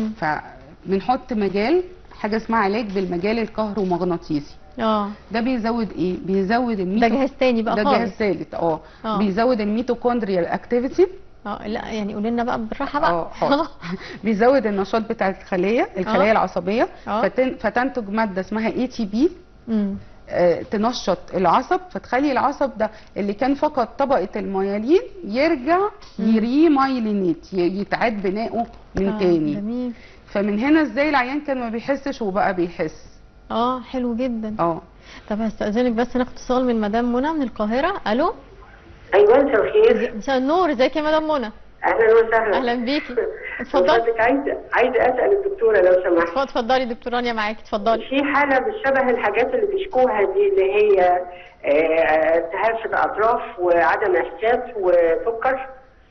فبنحط مجال حاجه اسمها علاج بالمجال الكهرومغناطيسي. اه ده بيزود ايه؟ بيزود الميتو... ده جهاز تاني بقى ده خالص. جهاز ثالث اه بيزود الميتوكوندريال اكتيفيتي. اه لا يعني قولي لنا بقى بالراحه بقى. اه بيزود النشاط بتاع الخليه الخلايا أوه. العصبيه فتن... فتنتج ماده اسمها اي تي بي آه تنشط العصب، فتخلي العصب ده اللي كان فقد طبقه الميالين يرجع يريمايلينيت يتعاد بناؤه من آه. تاني. جميل. فمن هنا ازاي العيان كان ما بيحسش وبقى بيحس. اه حلو جدا. اه طب هستأذنك بس ناخد اتصال من مدام منى من القاهرة. الو. ايوه مساء الخير. مساء النور، ازيك يا مدام منى؟ اهلا وسهلا. اهلا بيكي. اتفضلي. عايزه عايزه اسال الدكتوره لو سمحت. اتفضلي دكتوره رانيا معاكي اتفضلي. في حاله بالشبه الحاجات اللي بيشكوها دي اللي هي التهاب في الاطراف وعدم احساس وسكر،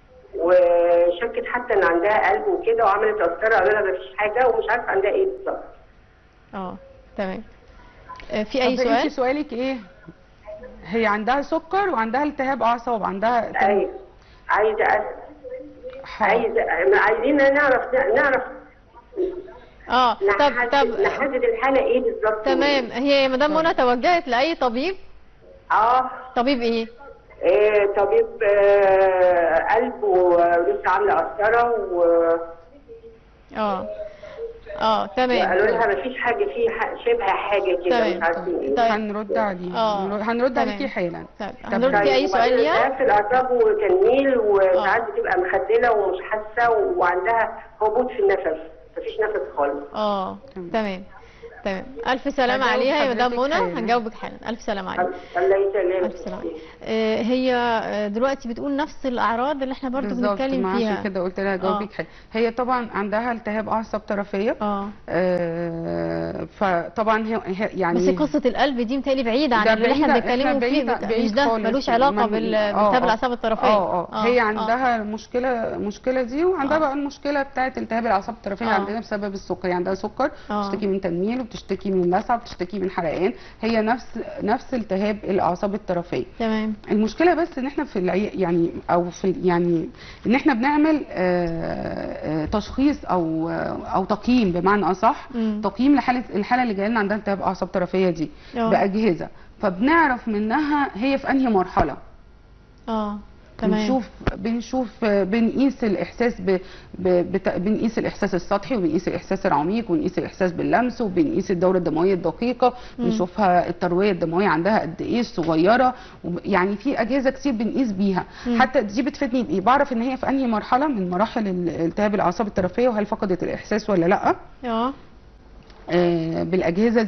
وشكت حتى ان عندها قلب وكده وعملت قسطره قالوا لها مفيش حاجه ومش عارفه عندها ايه بالظبط. اه تمام. في اي سؤال؟ انت سؤالك ايه؟ هي عندها سكر وعندها التهاب اعصاب عندها. ايوه عايزه اسال. عايزه عايزين نعرف نعرف اه طب طب نحدد الحاله ايه بالظبط. تمام. هي يا مدام منى توجهت لاي طبيب؟ اه طبيب ايه؟ ايه طبيب آه قلب ولسه عامله قسطره و اه اه تمام. قالوا لها مفيش حاجه فيه شبه حاجه كده مش عارفين ايه. طيب هنرد عليه. اه هنرد عليكي حالا. طيب هنرد في اي سؤال ليها؟ في الاعصاب وتنميل وساعات بتبقى مخدله ومش حاسه وعندها هبوط في النفس مفيش نفس خالص. اه تمام تمام. الف سلامه عليها يا مدام منى. هنجاوبك حالا. الف سلامه عليها. الله يسلمك. الف سلامه. آه هي دلوقتي بتقول نفس الاعراض اللي احنا برضو بنتكلم فيها. عشان كده قلت لها جاوبك حالا. هي طبعا عندها التهاب اعصاب طرفيه. اه, آه فطبعا هي يعني بس قصه القلب دي متهيألي بعيده عن اللي احنا بنتكلموا فيه. مش ده ملوش علاقه بالتهاب الاعصاب الطرفيه. اه اه هي عندها المشكله المشكله دي وعندها آه. بقى المشكله بتاعه التهاب الاعصاب الطرفيه آه. عندنا بسبب السكر. عندها سكر بتشتكي من تنميل وبتشتكي من لسعه وبتشتكي من حرقان. هي نفس نفس التهاب الاعصاب الطرفيه. تمام. المشكله بس ان احنا في العي... يعني او في يعني ان احنا بنعمل آآ آآ تشخيص او او تقييم بمعنى اصح م. تقييم لحاله الحاله اللي جايه لنا عندها التهاب اعصاب طرفيه دي أوه. باجهزه، فبنعرف منها هي في انهي مرحله. اه تمام. بنشوف بنشوف بنقيس الاحساس ب... ب... بت... بنقيس الاحساس السطحي وبنقيس الاحساس العميق ونقيس الاحساس باللمس وبنقيس الدوره الدمويه الدقيقه، بنشوفها الترويه الدمويه عندها قد ايه صغيره، يعني في اجهزه كتير بنقيس بيها. مم. حتى دي بتفيدني بايه؟ بعرف ان هي في انهي مرحله من مراحل التهاب الاعصاب الطرفيه وهل فقدت الاحساس ولا لا. اه آه بالاجهزه دي.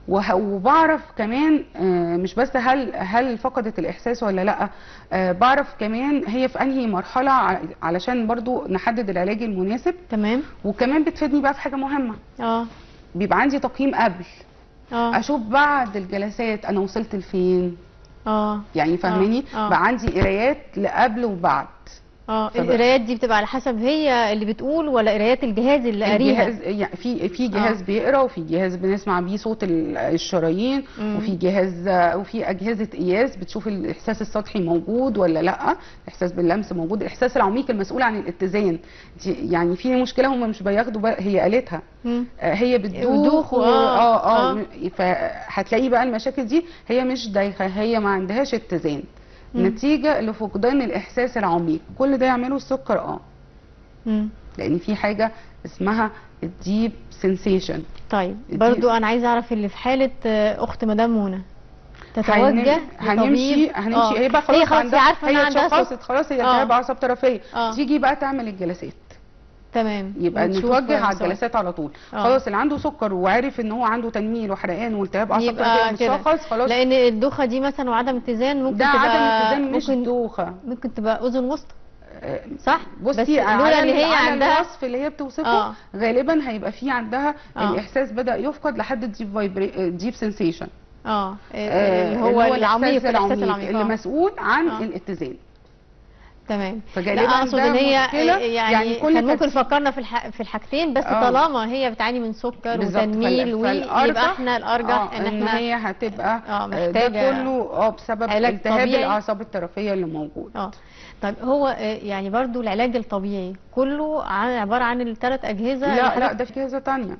وه- وبعرف كمان آه، مش بس هل هل فقدت الاحساس ولا لا، آه، بعرف كمان هي في انهي مرحله ع- علشان برضو نحدد العلاج المناسب. تمام. وكمان بتفيدني بقى في حاجه مهمه، اه بيبقى عندي تقييم قبل، اه اشوف بعد الجلسات انا وصلت لفين. اه يعني فاهماني، آه. بقى عندي قرايات لقبل وبعد. اه فبقى- القرايات دي بتبقى على حسب هي اللي بتقول ولا قرايات الجهاز اللي قاريها؟ الجهاز يعني في في جهاز آه. بيقرا، وفي جهاز بنسمع بيه صوت ال- الشرايين، مم. وفي جهاز وفي اجهزه قياس بتشوف الاحساس السطحي موجود ولا لا، الاحساس باللمس موجود، الاحساس العميق المسؤول عن الاتزان. دي يعني في مشكله هم مش بياخدوا بقى، هي قالتها مم. آه، هي بتدوخ ودوخ، و- آه، اه اه آه. فهتلاقي بقى المشاكل دي هي مش دايخه، هي ما عندهاش اتزان مم. نتيجه لفقدان الاحساس العميق. كل ده يعمله السكر، اه مم. لان في حاجه اسمها الديب سensation. طيب دي- برضو انا عايزه اعرف اللي في حاله آه، اخت مدام منى تتوجه هنمشي لطبيب. هنمشي آه. هي بقى خلاص هي خلاص عندها، عارفه ان هي عندها اتشخصت سكر. خلاص، هي آه. التهاب اعصاب طرفيه، آه. تيجي بقى تعمل الجلسات، تمام. يبقى ونشوف نتوجه على مسار. الجلسات على طول. آه. خلاص اللي عنده سكر وعارف ان هو عنده تنميل وحرقان والتهاب اعصاب يبقى طرفيه كده، متشخص خلاص. لان الدوخه دي مثلا وعدم اتزان ممكن ده تبقى عدم اتزان مش ممكن دوخه. ممكن تبقى اذن وسطى، آه، صح؟ بس بصي لولا على ان هي على عندها الوصف اللي هي بتوصفه آه. غالبا هيبقى في عندها آه. الاحساس بدا يفقد لحد الديب فايبري ديب سensation، اه آه، اللي هو العميق، الإحساس الاحساس العميق العميق اللي آه. مسؤول عن آه. الاتزان. تمام. فغالبا لا اقصد ده ان هي مشكلة، يعني, يعني كل كان ممكن ترتيب- فكرنا في الح... في الحاجتين بس آه. طالما هي بتعاني من سكر بالظبط. وتنميل فال- ويبقى فالأرجح- احنا الارجح آه ان ان احنا هي هتبقى اه آه، ده محتاجه كله اه بسبب علاج التهاب طبيعي. الاعصاب الطرفيه اللي موجود. اه طيب هو آه، يعني برضو العلاج الطبيعي كله عن عباره عن الثلاث اجهزه اللي لا لا حضرتك- ده في جهازه تانية.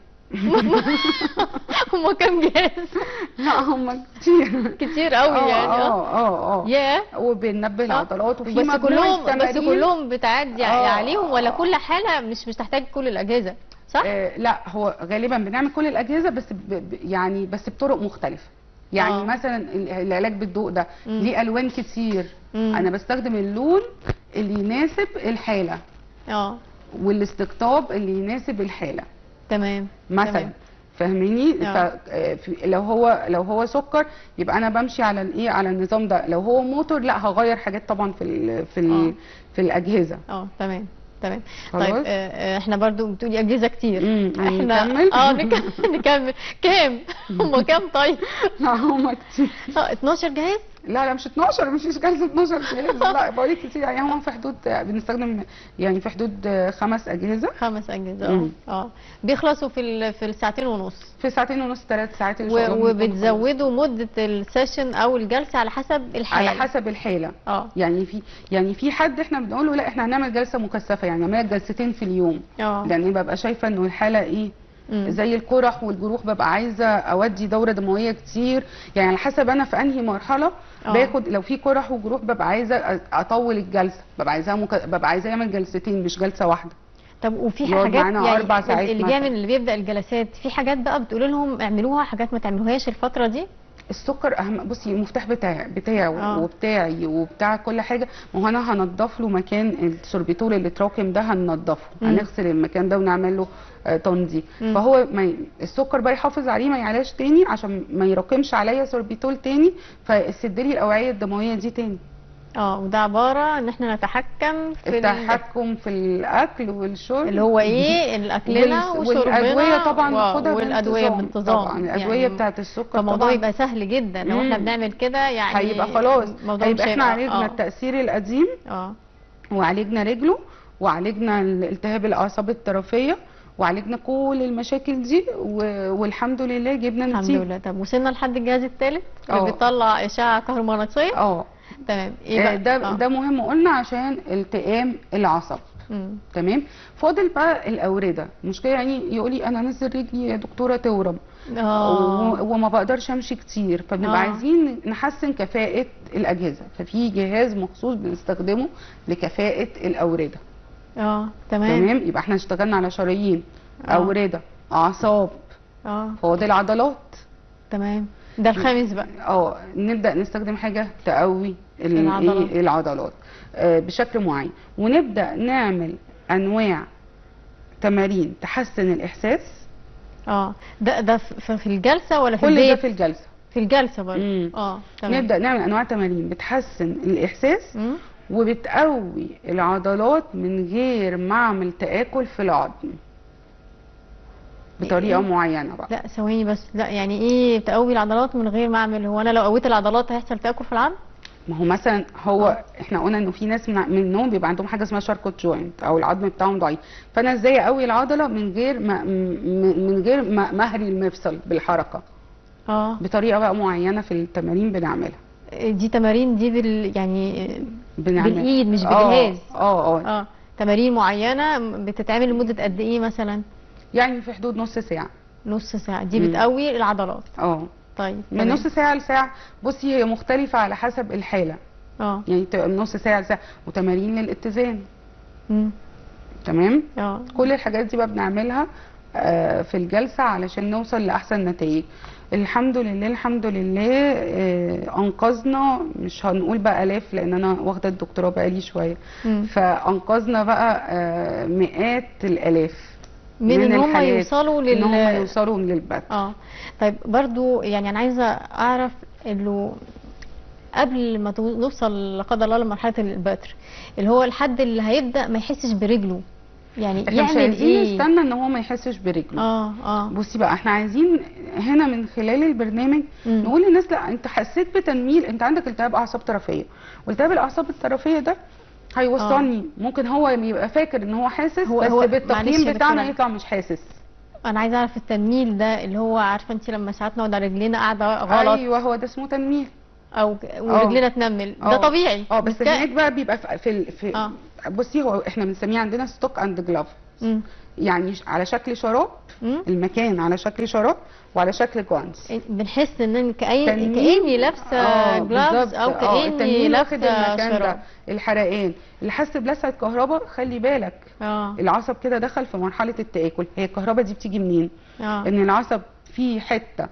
هم كام جهاز؟ لا هم كتير كتير قوي اه يعني اه اه اه ياه وبننبه العضلات وفي بس مجموعه كلهم بس تمارين. كلهم بتعدي آه. عليهم ولا كل حاله مش مش تحتاج كل الاجهزه، صح؟ آه لا هو غالبا بنعمل كل الاجهزه بس ب ب يعني بس بطرق مختلفه. يعني آه. مثلا ال- العلاج بالضوء ده مم. ليه الوان كتير، مم. انا بستخدم اللون اللي يناسب الحاله اه والاستقطاب اللي يناسب الحاله تمام مثلا. تمام. فاهميني؟ آه. ف- آه، في- لو هو لو هو سكر يبقى انا بمشي على الايه على النظام ده. لو هو موتور لا هغير حاجات طبعا في ال في ال آه. في الاجهزه. اه تمام تمام. خلاص؟ طيب آه، آه، احنا برضو بتقولي اجهزه كتير. مم، احنا نكمل؟ اه نك- نكمل كام؟ هم كام طيب؟ لا هم كتير. اه اتناشر جهاز؟ لا لا مش اتناشر، مش جلسه اتناشر جهاز، لا بقول لك كتير. يعني هم في حدود بنستخدم يعني في حدود خمس اجهزه خمس اجهزه اه مم. اه بيخلصوا في ال- في الساعتين ونص في ساعتين ونص ثلاث ساعات ان شاء و- الله. بنكون خلاص. وبتزودوا مده السيشن او الجلسه على حسب الحاله. على حسب الحاله. اه يعني في يعني في حد احنا بنقول له لا احنا هنعمل جلسه مكثفه، يعني نعمل جلستين في اليوم، اه لان ببقى شايفه انه الحاله ايه مم. زي القرح والجروح، ببقى عايزه اودي دوره دمويه كتير. يعني على حسب انا في انهي مرحله آه. باخد. لو في قرح وجروح ببقى عايزه أ- اطول الجلسه، ببقى عايزاها مك... ببقى عايزاه يعمل جلستين مش جلسه واحده. طب وفي يقعد حاجات معانا يعني أربع ساعات اللي مثلا. بيعمل اللي بيبدا الجلسات في حاجات بقى بتقول لهم اعملوها، حاجات ما تعملوهاش الفتره دي؟ السكر اهم. بصي المفتاح بتاع بتاعه آه. وبتاعي وبتاع كل حاجه. ما هو انا هنضف له مكان السوربيتول اللي اتراكم ده، هننضفه، مم. هنغسل المكان ده ونعمل له آه، تنظيف. مم. فهو ما ي... السكر بقى يحافظ عليه ما يعلاش تاني عشان ما يراكمش عليا سوربيتول تاني فيسد لي الاوعيه الدمويه دي تاني. اه وده عباره ان احنا نتحكم في ال- التحكم في الاكل والشرب اللي هو ايه الاكلنا وال- وشربنا والادويه طبعا و- ناخدها والادويه بانتظام. بانتظام طبعا الادويه يعني بتاعت السكر فالموضوع طبعا يبقى سهل جدا لو احنا مم. بنعمل كده يعني هيبقى خلاص. الموضوع هيبقى مش احنا هيبقى- عالجنا اه التاثير القديم اه وعالجنا رجله وعالجنا التهاب الاعصاب الطرفيه وعالجنا كل المشاكل دي و... والحمد لله جبنا الحمد نتيجه. لله. طب وصلنا لحد الجهاز الثالث اللي اه. بيطلع اشعه كهرومغناطيسيه؟ اه تمام. ايه آه، بقى؟ ده آه. ده مهم قلنا عشان التئام العصب. مم. تمام. فاضل بقى الاورده. مشكله يعني يقولي انا انزل رجلي يا دكتوره تورم اه و- وما بقدرش امشي كتير، فبنبقى آه. عايزين نحسن كفاءه الاجهزه، ففي جهاز مخصوص بنستخدمه لكفاءه الاورده. اه تمام تمام. يبقى احنا اشتغلنا على شرايين، آه. اورده، اعصاب، اه فاضل عضلات. تمام. ده الخامس بقى. اه نبدا نستخدم حاجه تقوي ال- العضلات. إيه؟ العضلات آه، بشكل معين، ونبدا نعمل انواع تمارين تحسن الاحساس اه ده ده في في الجلسه ولا في كل ده البيت؟ في الجلسه. في الجلسه برضه. مم. اه تمام. نبدا نعمل انواع تمارين بتحسن الاحساس مم. وبتقوي العضلات من غير ما اعمل تآكل في العظم بطريقه إيه؟ معينه بقى. لا ثواني بس، لا يعني ايه تقوي العضلات من غير ما اعمل؟ هو انا لو قويت العضلات هيحصل تاكل في العظم؟ ما هو مثلا هو آه. احنا قلنا انه في ناس من- منهم بيبقى عندهم حاجه اسمها شاركوت جوينت او العظم بتاعهم ضعيف، فانا ازاي اقوي العضله من غير ما م- من غير ما مهري المفصل بالحركه اه بطريقه بقى معينه في التمارين بنعملها. دي تمارين دي بال يعني بنعمل بالايد مش اه بجهاز؟ اه اه اه تمارين معينه بتتعمل لمده قد ايه مثلا؟ يعني في حدود نص ساعه. نص ساعه دي مم. بتقوي العضلات؟ اه طيب من تمام. نص ساعه لساعه. بصي هي مختلفه على حسب الحاله، اه يعني تبقى من نص ساعه لساعه. وتمارين للاتزان. مم. تمام. اه كل الحاجات دي بقى بنعملها آه، في الجلسة علشان نوصل لأحسن نتائج. الحمد لله الحمد لله آه، أنقذنا، مش هنقول بقى آلاف لأن أنا واخدة الدكتوراه بقالي شوية، مم. فأنقذنا بقى آه، مئات الآلاف من, من ان هم الحالات يوصلوا لل إن هم يوصلوا للبت. اه طيب برضو يعني انا عايزه اعرف انه قبل ما تو- نوصل لا قدر الله لمرحله البتر، اللي هو الحد اللي هيبدا ما يحسش برجله، يعني احنا مش يعمل عايزين ايه؟ نستنى ان هو ما يحسش برجله. اه اه بصي بقى احنا عايزين هنا من خلال البرنامج مم. نقول للناس لا انت حسيت بتنميل، انت عندك التهاب اعصاب طرفيه، والتهاب الاعصاب الطرفيه ده هيوصلني ممكن هو يبقى فاكر ان هو حاسس هو- بس هو معلش بالتقييم يا بتاعنا دكتورة. يطلع مش حاسس. انا عايزه اعرف التنميل ده اللي هو عارفه انت لما ساعات نقعد على رجلينا قاعده غلط ايوه هو ده اسمه تنميل. او ورجلنا تنمل، ده اه. طبيعي؟ اه بس كا- هناك بقى بيبقى في في, ال- في اه. بصي هو احنا بنسميه عندنا ستوك اند جلاف، مم. يعني على شكل شراب، مم. المكان على شكل شراب وعلى شكل جوانس. بنحس ان كأي تنميل. كاني لابسه اه جلافز بالظبط. او اه كاني التنميل واخد لابسه المكان شراب. ده. الحرقان اللي حس بلسعه كهرباء خلي بالك اه العصب كده دخل في مرحله التآكل. هي الكهرباء دي بتيجي منين؟ اه ان العصب فيه حته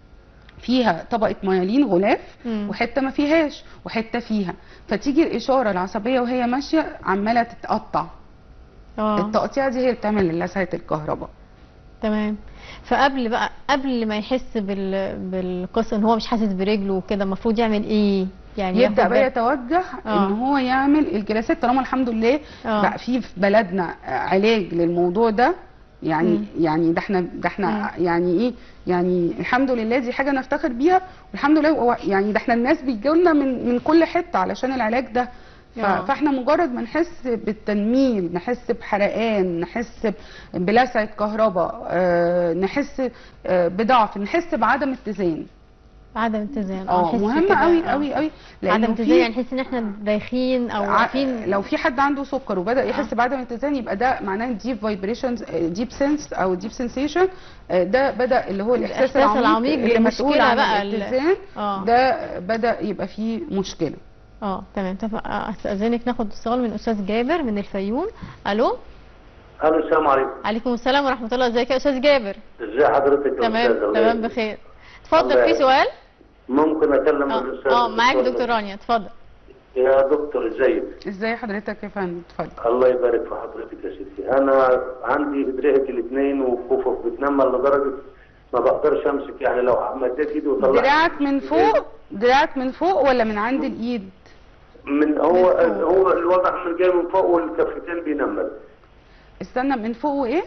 فيها طبقه ميالين غلاف مم. وحته ما فيهاش وحته فيها، فتيجي الاشاره العصبيه وهي ماشيه عماله تتقطع. اه التقطيع دي هي اللي بتعمل لسعه الكهرباء. تمام. فقبل بقى قبل ما يحس بال بالقصه ان هو مش حاسس برجله وكده، المفروض يعمل ايه؟ يعني يبدا ياخد بقى بال- يتوجه آه. ان هو يعمل الجلسات طالما الحمد لله آه. بقى في في بلدنا علاج للموضوع ده. يعني مم. يعني ده احنا ده احنا يعني ايه يعني الحمد لله دي حاجه نفتخر بيها، والحمد لله هو يعني ده احنا الناس بيجوا لنا من من كل حته علشان العلاج ده. ف- آه. فاحنا مجرد ما نحس بالتنميل، نحس بحرقان، نحس بلسعه كهرباء، آه نحس آه بضعف، نحس بعدم اتزان. عدم اتزان. اه نحس مهم كده، قوي آه. قوي قوي عدم لانه اتزان في يعني نحس ان احنا دايخين او ع- واقفين. لو في حد عنده سكر وبدا يحس آه. بعدم اتزان يبقى ده معناه ديب فايبريشنز، ديب سنس او ديب سنسيشن. ده بدا اللي هو الاحساس الإحساس العميق, العميق اللي مسؤول بالمشكلة عن بقى ال- الاتزان. آه. ده بدا يبقى فيه مشكله. اه تمام. طب استاذنك ناخد اتصال من استاذ جابر من الفيوم. الو. الو السلام عليكم. عليكم السلام ورحمه الله. ازيك يا استاذ جابر؟ ازي حضرتك يا تمام أستاذ؟ الله تمام يخليك. بخير. اتفضل الله في يخليك. سؤال. ممكن اكلم اه الاستاذ؟ اه معاك الدكتور؟ دكتور رانيا، اتفضل. يا دكتور ازيك؟ ازاي حضرتك يا فندم؟ اتفضل. الله يبارك في حضرتك يا ستي. انا عندي دراعي الاثنين وكفوف بتنمل لدرجه ما بقدرش امسك، يعني لو مديت ايدي وطلعت دراعك من فوق دراعك من فوق ولا من عند الايد؟ من هو من فوق. هو الوضع من جاي من فوق والكفتين بينمل. استنى من فوق وايه؟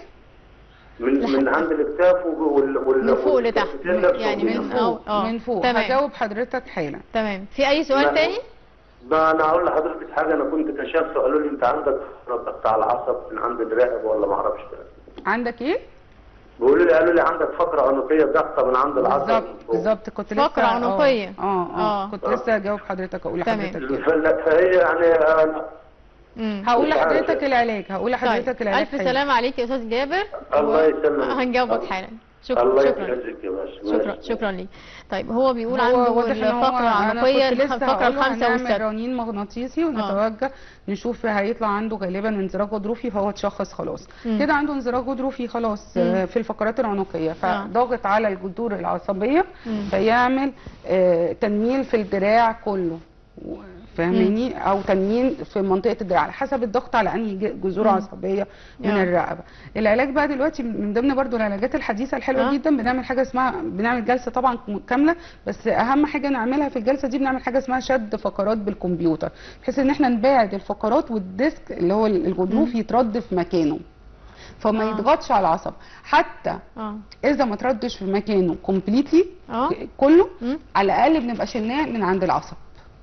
من من عند الاكتاف وال وال من فوق لتحت. والكفتين نفسهم يعني من بينملوا. أو اه من فوق. تمام هجاوب حضرتك حالا. تمام. في اي سؤال لا. تاني؟ ما انا اقول لحضرتك حاجه، انا كنت كشفت وقالوا لي انت عندك فقره بتاع العصب من عند الرقبه ولا ما اعرفش. عندك ايه؟ بيقولوا لي قالوا لي عندك فقره عنقيه ضغطه من عند العصب. بالظبط بالظبط كنت لسه فقرة عنقية. اه اه, آه. آه. كنت لسه هجاوب حضرتك اقول تمام. لحضرتك كده. فل- فهي يعني أنا امم هقول مش عارف. لحضرتك العلاج هقول لحضرتك طيب العلاج الف حالا. سلامة عليك يا استاذ جابر. الله و- يسلمك. هنجاوبك حالا. شكرا الله شكرا يجزيك يا باشا. شكرا ماشي. شكرا ليك. طيب هو بيقول هو عنده واضح إن هو- الفقرة أنا العنقية كنت لسه الفقرة هقوله الخامسة هنعمل والسادسة. رنين مغناطيسي ونتوجه نشوف هيطلع عنده غالبا انزلاق غضروفي، فهو اتشخص خلاص مم. كده عنده انزلاق غضروفي خلاص آه، في الفقرات العنقيه، فضاغط على الجذور العصبيه مم. فيعمل آه، تنميل في الدراع كله. و- فاهماني، او تنميل في منطقه الدراع على حسب الضغط على انهي جذور عصبيه من آه. الرقبه. العلاج بقى دلوقتي من ضمن برضو العلاجات الحديثه الحلوه آه. جدا، بنعمل حاجه اسمها، بنعمل جلسه طبعا كامله، بس اهم حاجه نعملها في الجلسه دي بنعمل حاجه اسمها شد فقرات بالكمبيوتر، بحيث ان احنا نباعد الفقرات والديسك اللي هو الغضروف يترد في مكانه، فما آه. يضغطش على العصب. حتى اه اذا ما تردش في مكانه كومبليتلي اه كله، مم. على الاقل بنبقى شلناه من عند العصب.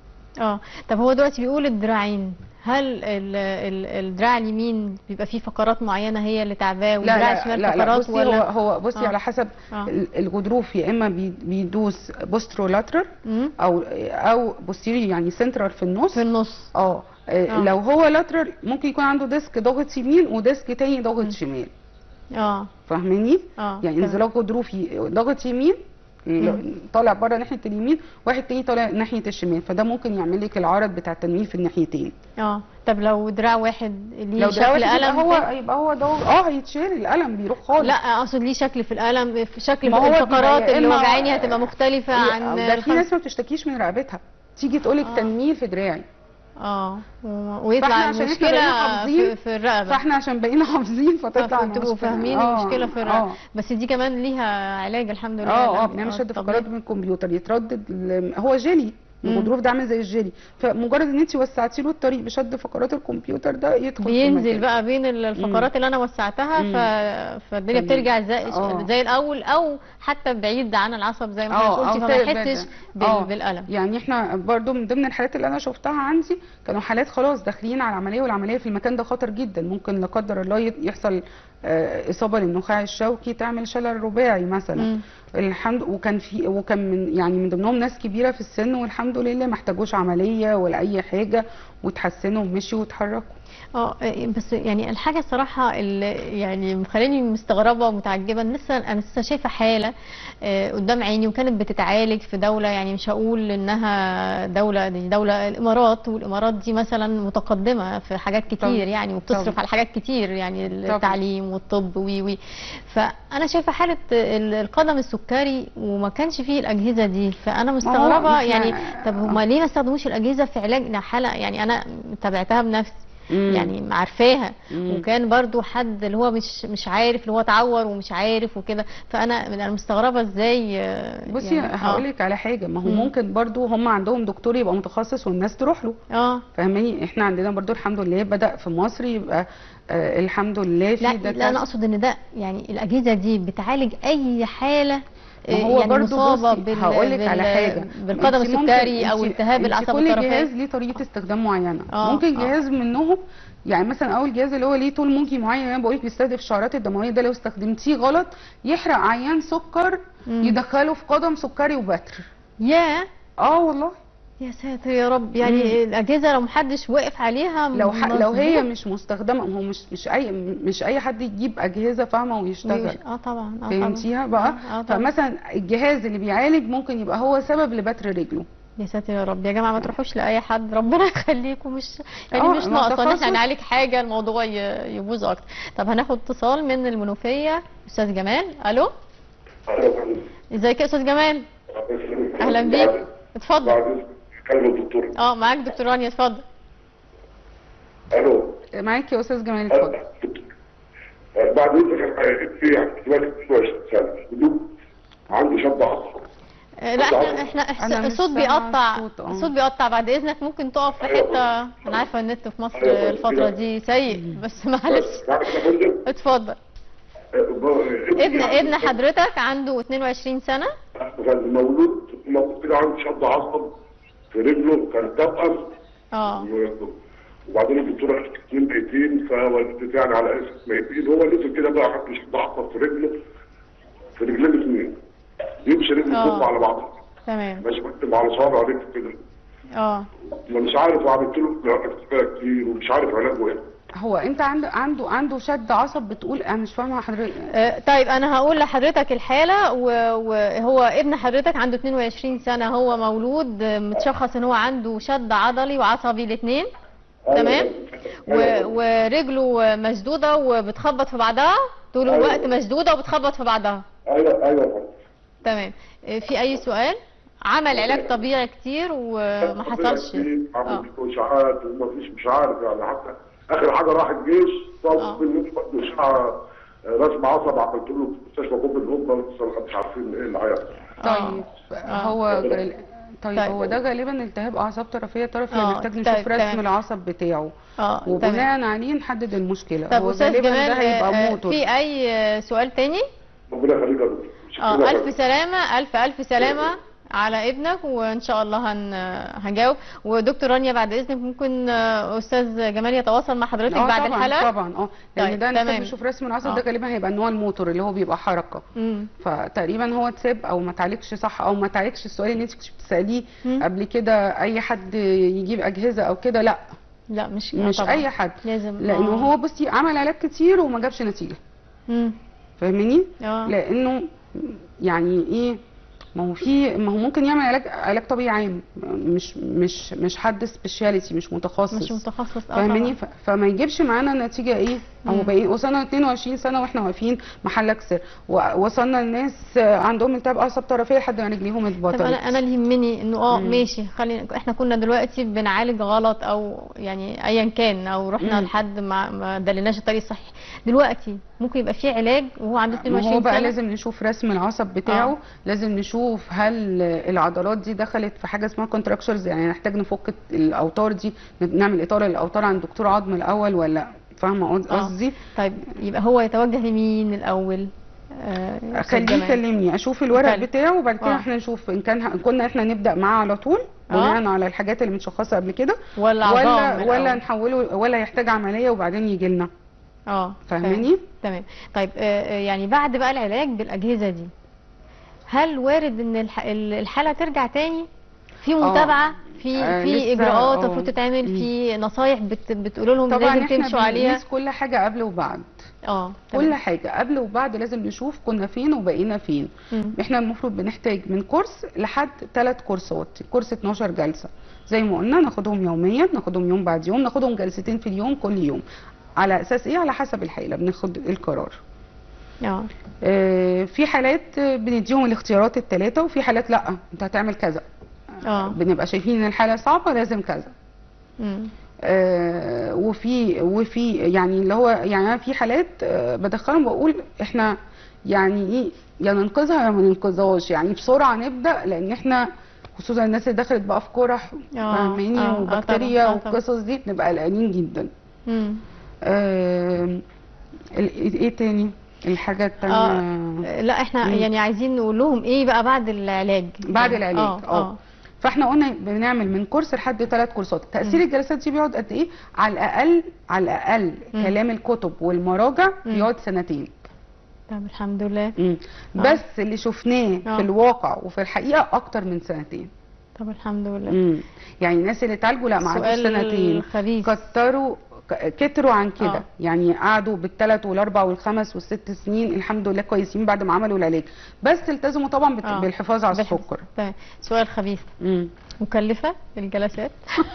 اه طب هو دلوقتي بيقول الدراعين، هل ال- ال- الدراع اليمين بيبقى فيه فقرات معينه هي اللي تعباه، والدراع لا لا الشمال لا, لا فقرات بصي، ولا؟ هو هو بصي آه. على حسب آه. ال- الغضروف، يا اما بي- بيدوس بوسترولاترال مم. او او بوستيري يعني سنترال في النص. في النص. اه آه. لو هو لاترال ممكن يكون عنده ديسك ضاغط يمين وديسك تاني ضاغط شمال، اه فاهماني؟ اه يعني تمام. انزلاق غضروفي ضاغط يمين مم. طالع بره ناحيه اليمين، واحد تاني طالع ناحيه الشمال، فده ممكن يعمل لك العرض بتاع التنميل في الناحيتين. اه طب لو دراع واحد ليه لو ده شكل واحد يبقى قلم هو في- يبقى هو ده اه هيتشيل القلم بيروح خالص. لا اقصد ليه شكل في القلم، في شكل ما هو الفقرات بيبقى يا اللي إما- وجعاني هتبقى مختلفه عن ده في الخم- ناس ما بتشتكيش من رقبتها، تيجي تقولك آه. تنميل في دراعي، اه و- فاحنا ويطلع عشان احنا المشكله بقينا حافظين، في, في الرقبه، فاحنا عشان بقينا حافظين فتطلع فتبقوا المشكلة. فاهمين آه، المشكله في الرقبه. اه بس دي كمان ليها علاج الحمد لله. اه اه علاج- بنعمل شد طبيعي. فقرات من الكمبيوتر يتردد ال- هو جيلي، مم. الغضروف ده عامل زي الجيلي، فمجرد ان انت وسعتي له الطريق بشد فقرات الكمبيوتر ده يدخل في بينزل المكان. بقى بين ال- الفقرات اللي انا وسعتها ف... فالدنيا تمام. بترجع زي آه. زي الاول، او حتى بعيد عن العصب زي ما اه حضرتك اه قلتي، فما فعلا. يحسش بال... آه. بالالم. يعني احنا برضو من ضمن الحالات اللي انا شفتها عندي كانوا حالات خلاص داخلين على العمليه، والعمليه في المكان ده خطر جدا، ممكن لا قدر الله يحصل آه، اصابه للنخاع الشوكي تعمل شلل رباعي مثلا. مم. الحمد وكان في وكان من يعني من ضمنهم ناس كبيره في السن، والحمد لله ما احتاجوش عمليه ولا اي حاجه، وتحسنوا ومشيوا واتحركوا. اه بس يعني الحاجه الصراحه اللي يعني مخليني مستغربه ومتعجبه، إن لسه انا لسه شايفه حاله آه، قدام عيني، وكانت بتتعالج في دوله، يعني مش هقول انها دوله، دي دوله الامارات، والامارات دي مثلا متقدمه في حاجات كتير طبعا. يعني، وبتصرف طبعا. على حاجات كتير يعني، طبعا. التعليم والطب وي وي فانا شايفه حاله ال- القدم السكري وما كانش فيه الاجهزه دي، فانا مستغربه إحنا- يعني. طب هما ليه ما استخدموش الاجهزه في علاج حاله؟ يعني انا تابعتها بنفسي، مم. يعني عارفاها، مم. وكان برضو حد اللي هو مش مش عارف، اللي هو اتعور ومش عارف وكده، فانا انا مستغربه ازاي. آه، بصي يعني هقول لك على حاجه، ما هو مم. ممكن برضو هم عندهم دكتور يبقى متخصص والناس تروح له، اه فاهماني؟ احنا عندنا برضو الحمد لله بدأ في مصر يبقى آه الحمد لله في لا ده لا انا اقصد ان ده يعني الاجهزه دي بتعالج اي حاله ما هو يعني برضو مصابه بصي هقول لك على حاجه، بالقدم انتي ممكن- السكري او انتي- التهاب انتي الاعصاب كل الطرفيه. جهاز ليه طريقه استخدام معينه، آه، ممكن آه. جهاز منهم يعني مثلا اول جهاز اللي هو ليه طول موجي معين، انا بقول لك بيستهدف الشعرات الدمويه، ده لو استخدمتيه غلط يحرق عيان سكر، مم. يدخله في قدم سكري وبتر. يا اه والله يا ساتر يا رب، يعني مم. الاجهزه لو محدش وقف عليها لو ح... لو هي مظبوط. مش مستخدمه، هو مش مش اي مش اي حد يجيب اجهزه فاهمه ويشتغل، اه طبعا اه فهمتيها طبعا. بقى؟ اه, آه طبعا. فمثلا الجهاز اللي بيعالج ممكن يبقى هو سبب لبتر رجله. يا ساتر يا رب، يا جماعه ما تروحوش لاي حد، ربنا يخليكم، مش يعني آه، مش ما ناقصه ان تخصص. احنا نعالج حاجه الموضوع ي- يبوظ اكتر. طب هناخد اتصال من المنوفيه، استاذ جمال. الو، ازيك يا استاذ جمال؟ اهلا بيك، اتفضل. بعد كلمة الدكتور. اه معاك دكتور رانيا، اتفضل. الو. معاك يا استاذ جمال، اتفضل. بعد اذنك في احتمال اثنين وعشرين سنه بدون عندي شد عصب. آه، لا احنا احنا أنا إحس- مش الصوت سامعة بيقطع، الصوت، آه. الصوت بيقطع، بعد اذنك ممكن تقف في حته، انا عارفه النت في مصر أيوة، الفتره كده. دي سيء، بس معلش بعد كده فندم اتفضل. ابن ابن حضرتك عنده اتنين وعشرين سنه؟ كان مولود مولود كده عنده شد عصب في رجله، كان توأم. اه و- وبعدين الدكتوره قالت اتنين دقيقتين، فوالدتي يعني على اساس ميتين، هو نزل كده بقى عنده شد عصب في رجله، في رجلين الاثنين، يمشي رجله آه. كله على بعضها، تمام. ماشي بكتب على صابع رجله كده، اه مش عارف، وعملت له اكتفاء كتير ومش عارف علاجه ايه. هو انت عنده عنده عنده شد عصب بتقول؟ انا مش فاهمه حضرتك. آه، طيب انا هقول لحضرتك الحاله، و- وهو ابن حضرتك عنده اتنين وعشرين سنه، هو مولود آه، متشخص ان هو عنده شد عضلي وعصبي الاثنين، تمام، و- ورجله مشدوده وبتخبط في بعضها طول أيوة. الوقت، مشدوده وبتخبط في بعضها، ايوه ايوه. تمام. آه، في اي سؤال عمل علاج طبيعي كتير وما حصلش. عمل اشاعات ومفيش مش عارف يعني، حتى اخر حاجه راح الجيش طلب مني برضه اشعه رسم عصب، عملت له في مستشفى قبه الهضبه لسه مش عارفين ايه اللي هيحصل. طيب هو طيب, طيب هو ده غالبا التهاب اعصاب طرفيه طرفيه، محتاج نشوف طيب رسم العصب بتاعه وبناء عليه نحدد المشكله. طب هو غالبا ده هيبقى موتور. في اي سؤال تاني؟ ربنا يخليك يا دكتور. اه الف سلامه، الف الف سلامه على ابنك، وان شاء الله هن هنجاوب. ودكتور رانيا بعد اذنك ممكن استاذ جمال يتواصل مع حضرتك بعد طبعًا الحلقه؟ طبعا اه لان طيب ده نحتاج نشوف رسم العصب. ده غالبا هيبقى ان هو الموتور اللي هو بيبقى حركه. مم. فتقريبا هو اتساب او ما اتعالجش صح او ما اتعالجش. السؤال اللي انت كنت بتساليه قبل كده اي حد يجيب اجهزه او كده؟ لا لا مش مش طبعًا. اي حد لازم لانه آه. هو بصي عمل علاج كتير وما جابش نتيجه. امم فاهماني؟ اه لانه يعني ايه، ما هو في ما هو ممكن يعمل علاج علاج طبيعي عام، مش مش مش حد سبيشاليتي، مش متخصص مش متخصص اه فاهماني؟ فما يجيبش معانا نتيجه ايه. او بقى وصلنا اتنين وعشرين سنه واحنا واقفين محلك سر، ووصلنا الناس عندهم التهاب اعصاب طرفيه لحد ما رجليهم اتبطلت. طب انا انا اللي يهمني انه اه ماشي، خلينا احنا كنا دلوقتي بنعالج غلط او يعني ايا كان، او رحنا مم. لحد ما ما دلناش الطريق الصحيح. دلوقتي ممكن يبقى في علاج وهو عنده اتنين وعشرين سنه. هو بقى لازم نشوف رسم العصب بتاعه. آه. لازم نشوف هل العضلات دي دخلت في حاجه اسمها كونتراكشرز، يعني نحتاج نفك الاوتار دي، نعمل اطاله للاوتار عند دكتور عظم الاول ولا فاهمه قصدي؟ طيب يبقى هو يتوجه لمين الاول؟ آه خليه يكلمني اشوف الورق أكلم. بتاعه، وبعد كده احنا نشوف ان كان ه... كنا احنا نبدا معاه على طول بناء على الحاجات اللي متشخصه قبل كده، ولا ولا ولا نحوله ولا يحتاج عمليه وبعدين يجي لنا. اه فاهماني؟ تمام. طيب آه يعني بعد بقى العلاج بالاجهزه دي، هل وارد ان الح... الحاله ترجع تاني؟ في متابعه، في آه في اجراءات المفروض تتعمل، في نصايح بت... بتقولوا لهم لازم تمشوا عليها؟ طبعا كل حاجه قبل وبعد. اه كل حاجه قبل وبعد لازم نشوف كنا فين وبقينا فين. مم. احنا المفروض بنحتاج من كورس لحد ثلاث كورسات، كورس اتناشر جلسه زي ما قلنا، ناخدهم يوميا، ناخدهم يوم بعد يوم، ناخدهم جلستين في اليوم كل يوم. على اساس ايه؟ على حسب الحاله بناخد القرار. اه في حالات بنديهم الاختيارات الثلاثه، وفي حالات لا انت هتعمل كذا. اه بنبقى شايفين ان الحاله صعبه لازم كذا. امم آه وفي وفي يعني اللي هو يعني انا في حالات آه بدخلهم بقول احنا يعني ايه، يا ننقذها يا ما ننقذهاش، يعني بسرعه نبدا، لان احنا خصوصا الناس اللي دخلت بقى في قرح فاهماني آه وبكتيريا آه والقصص دي بنبقى قلقانين جدا. امم آه ايه تاني الحاجات التانية؟ آه لا احنا مم. يعني عايزين نقول لهم ايه بقى بعد العلاج؟ بعد العلاج اه, آه. فاحنا قلنا بنعمل من كورس لحد ثلاث كورسات. تاثير مم. الجلسات دي بيقعد قد ايه؟ على الاقل على الاقل مم. كلام الكتب والمراجع بيقعد سنتين. طب الحمد لله. مم. بس آه. اللي شفناه آه. في الواقع وفي الحقيقه اكتر من سنتين. طب الحمد لله. مم. يعني الناس اللي اتعالجوا لا ما عادوش سنتين، كتروا كتروا عن كده. آه. يعني قعدوا بالثلاث والاربع والخمس والست سنين الحمد لله كويسين بعد ما عملوا العلاج، بس التزموا طبعا آه. بالحفاظ على السكر. تمام. سؤال خبيث، امم مكلفه الجلسات؟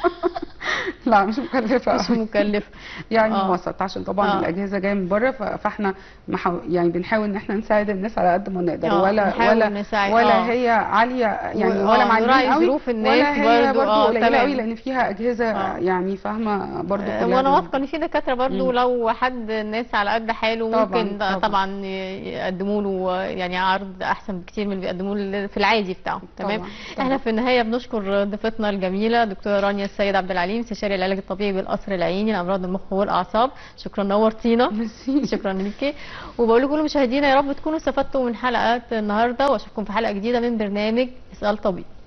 لا مش مكلفه. مش مكلفه يعني آه. وسط، عشان طبعا آه. الاجهزه جايه من بره، فاحنا محو... يعني بنحاول ان احنا نساعد الناس على قد ما نقدر. آه. ولا ولا نساعد. ولا آه. هي عاليه يعني ولا معلمين قوي، ولا هي برضه قليله قوي، لان فيها اجهزه آه. يعني فاهمه برضه كلها. وانا واثقه ان في دكاتره برضه لو حد الناس على قد حاله ممكن طبعا, طبعا يقدموا له يعني عرض احسن بكتير من اللي بيقدموه في العادي بتاعه. تمام. احنا في النهايه بنشكر ضيفتنا الجميله دكتوره رانيا السيد عبد العليم، استشاري العلاج الطبيعي بالقصر العيني لامراض المخ والاعصاب. شكرا، نورتينا. شكرا ليكي. وبقول لكم مشاهدينا يا رب تكونوا استفدتوا من حلقات النهارده، واشوفكم في حلقه جديده من برنامج اسال طبيب.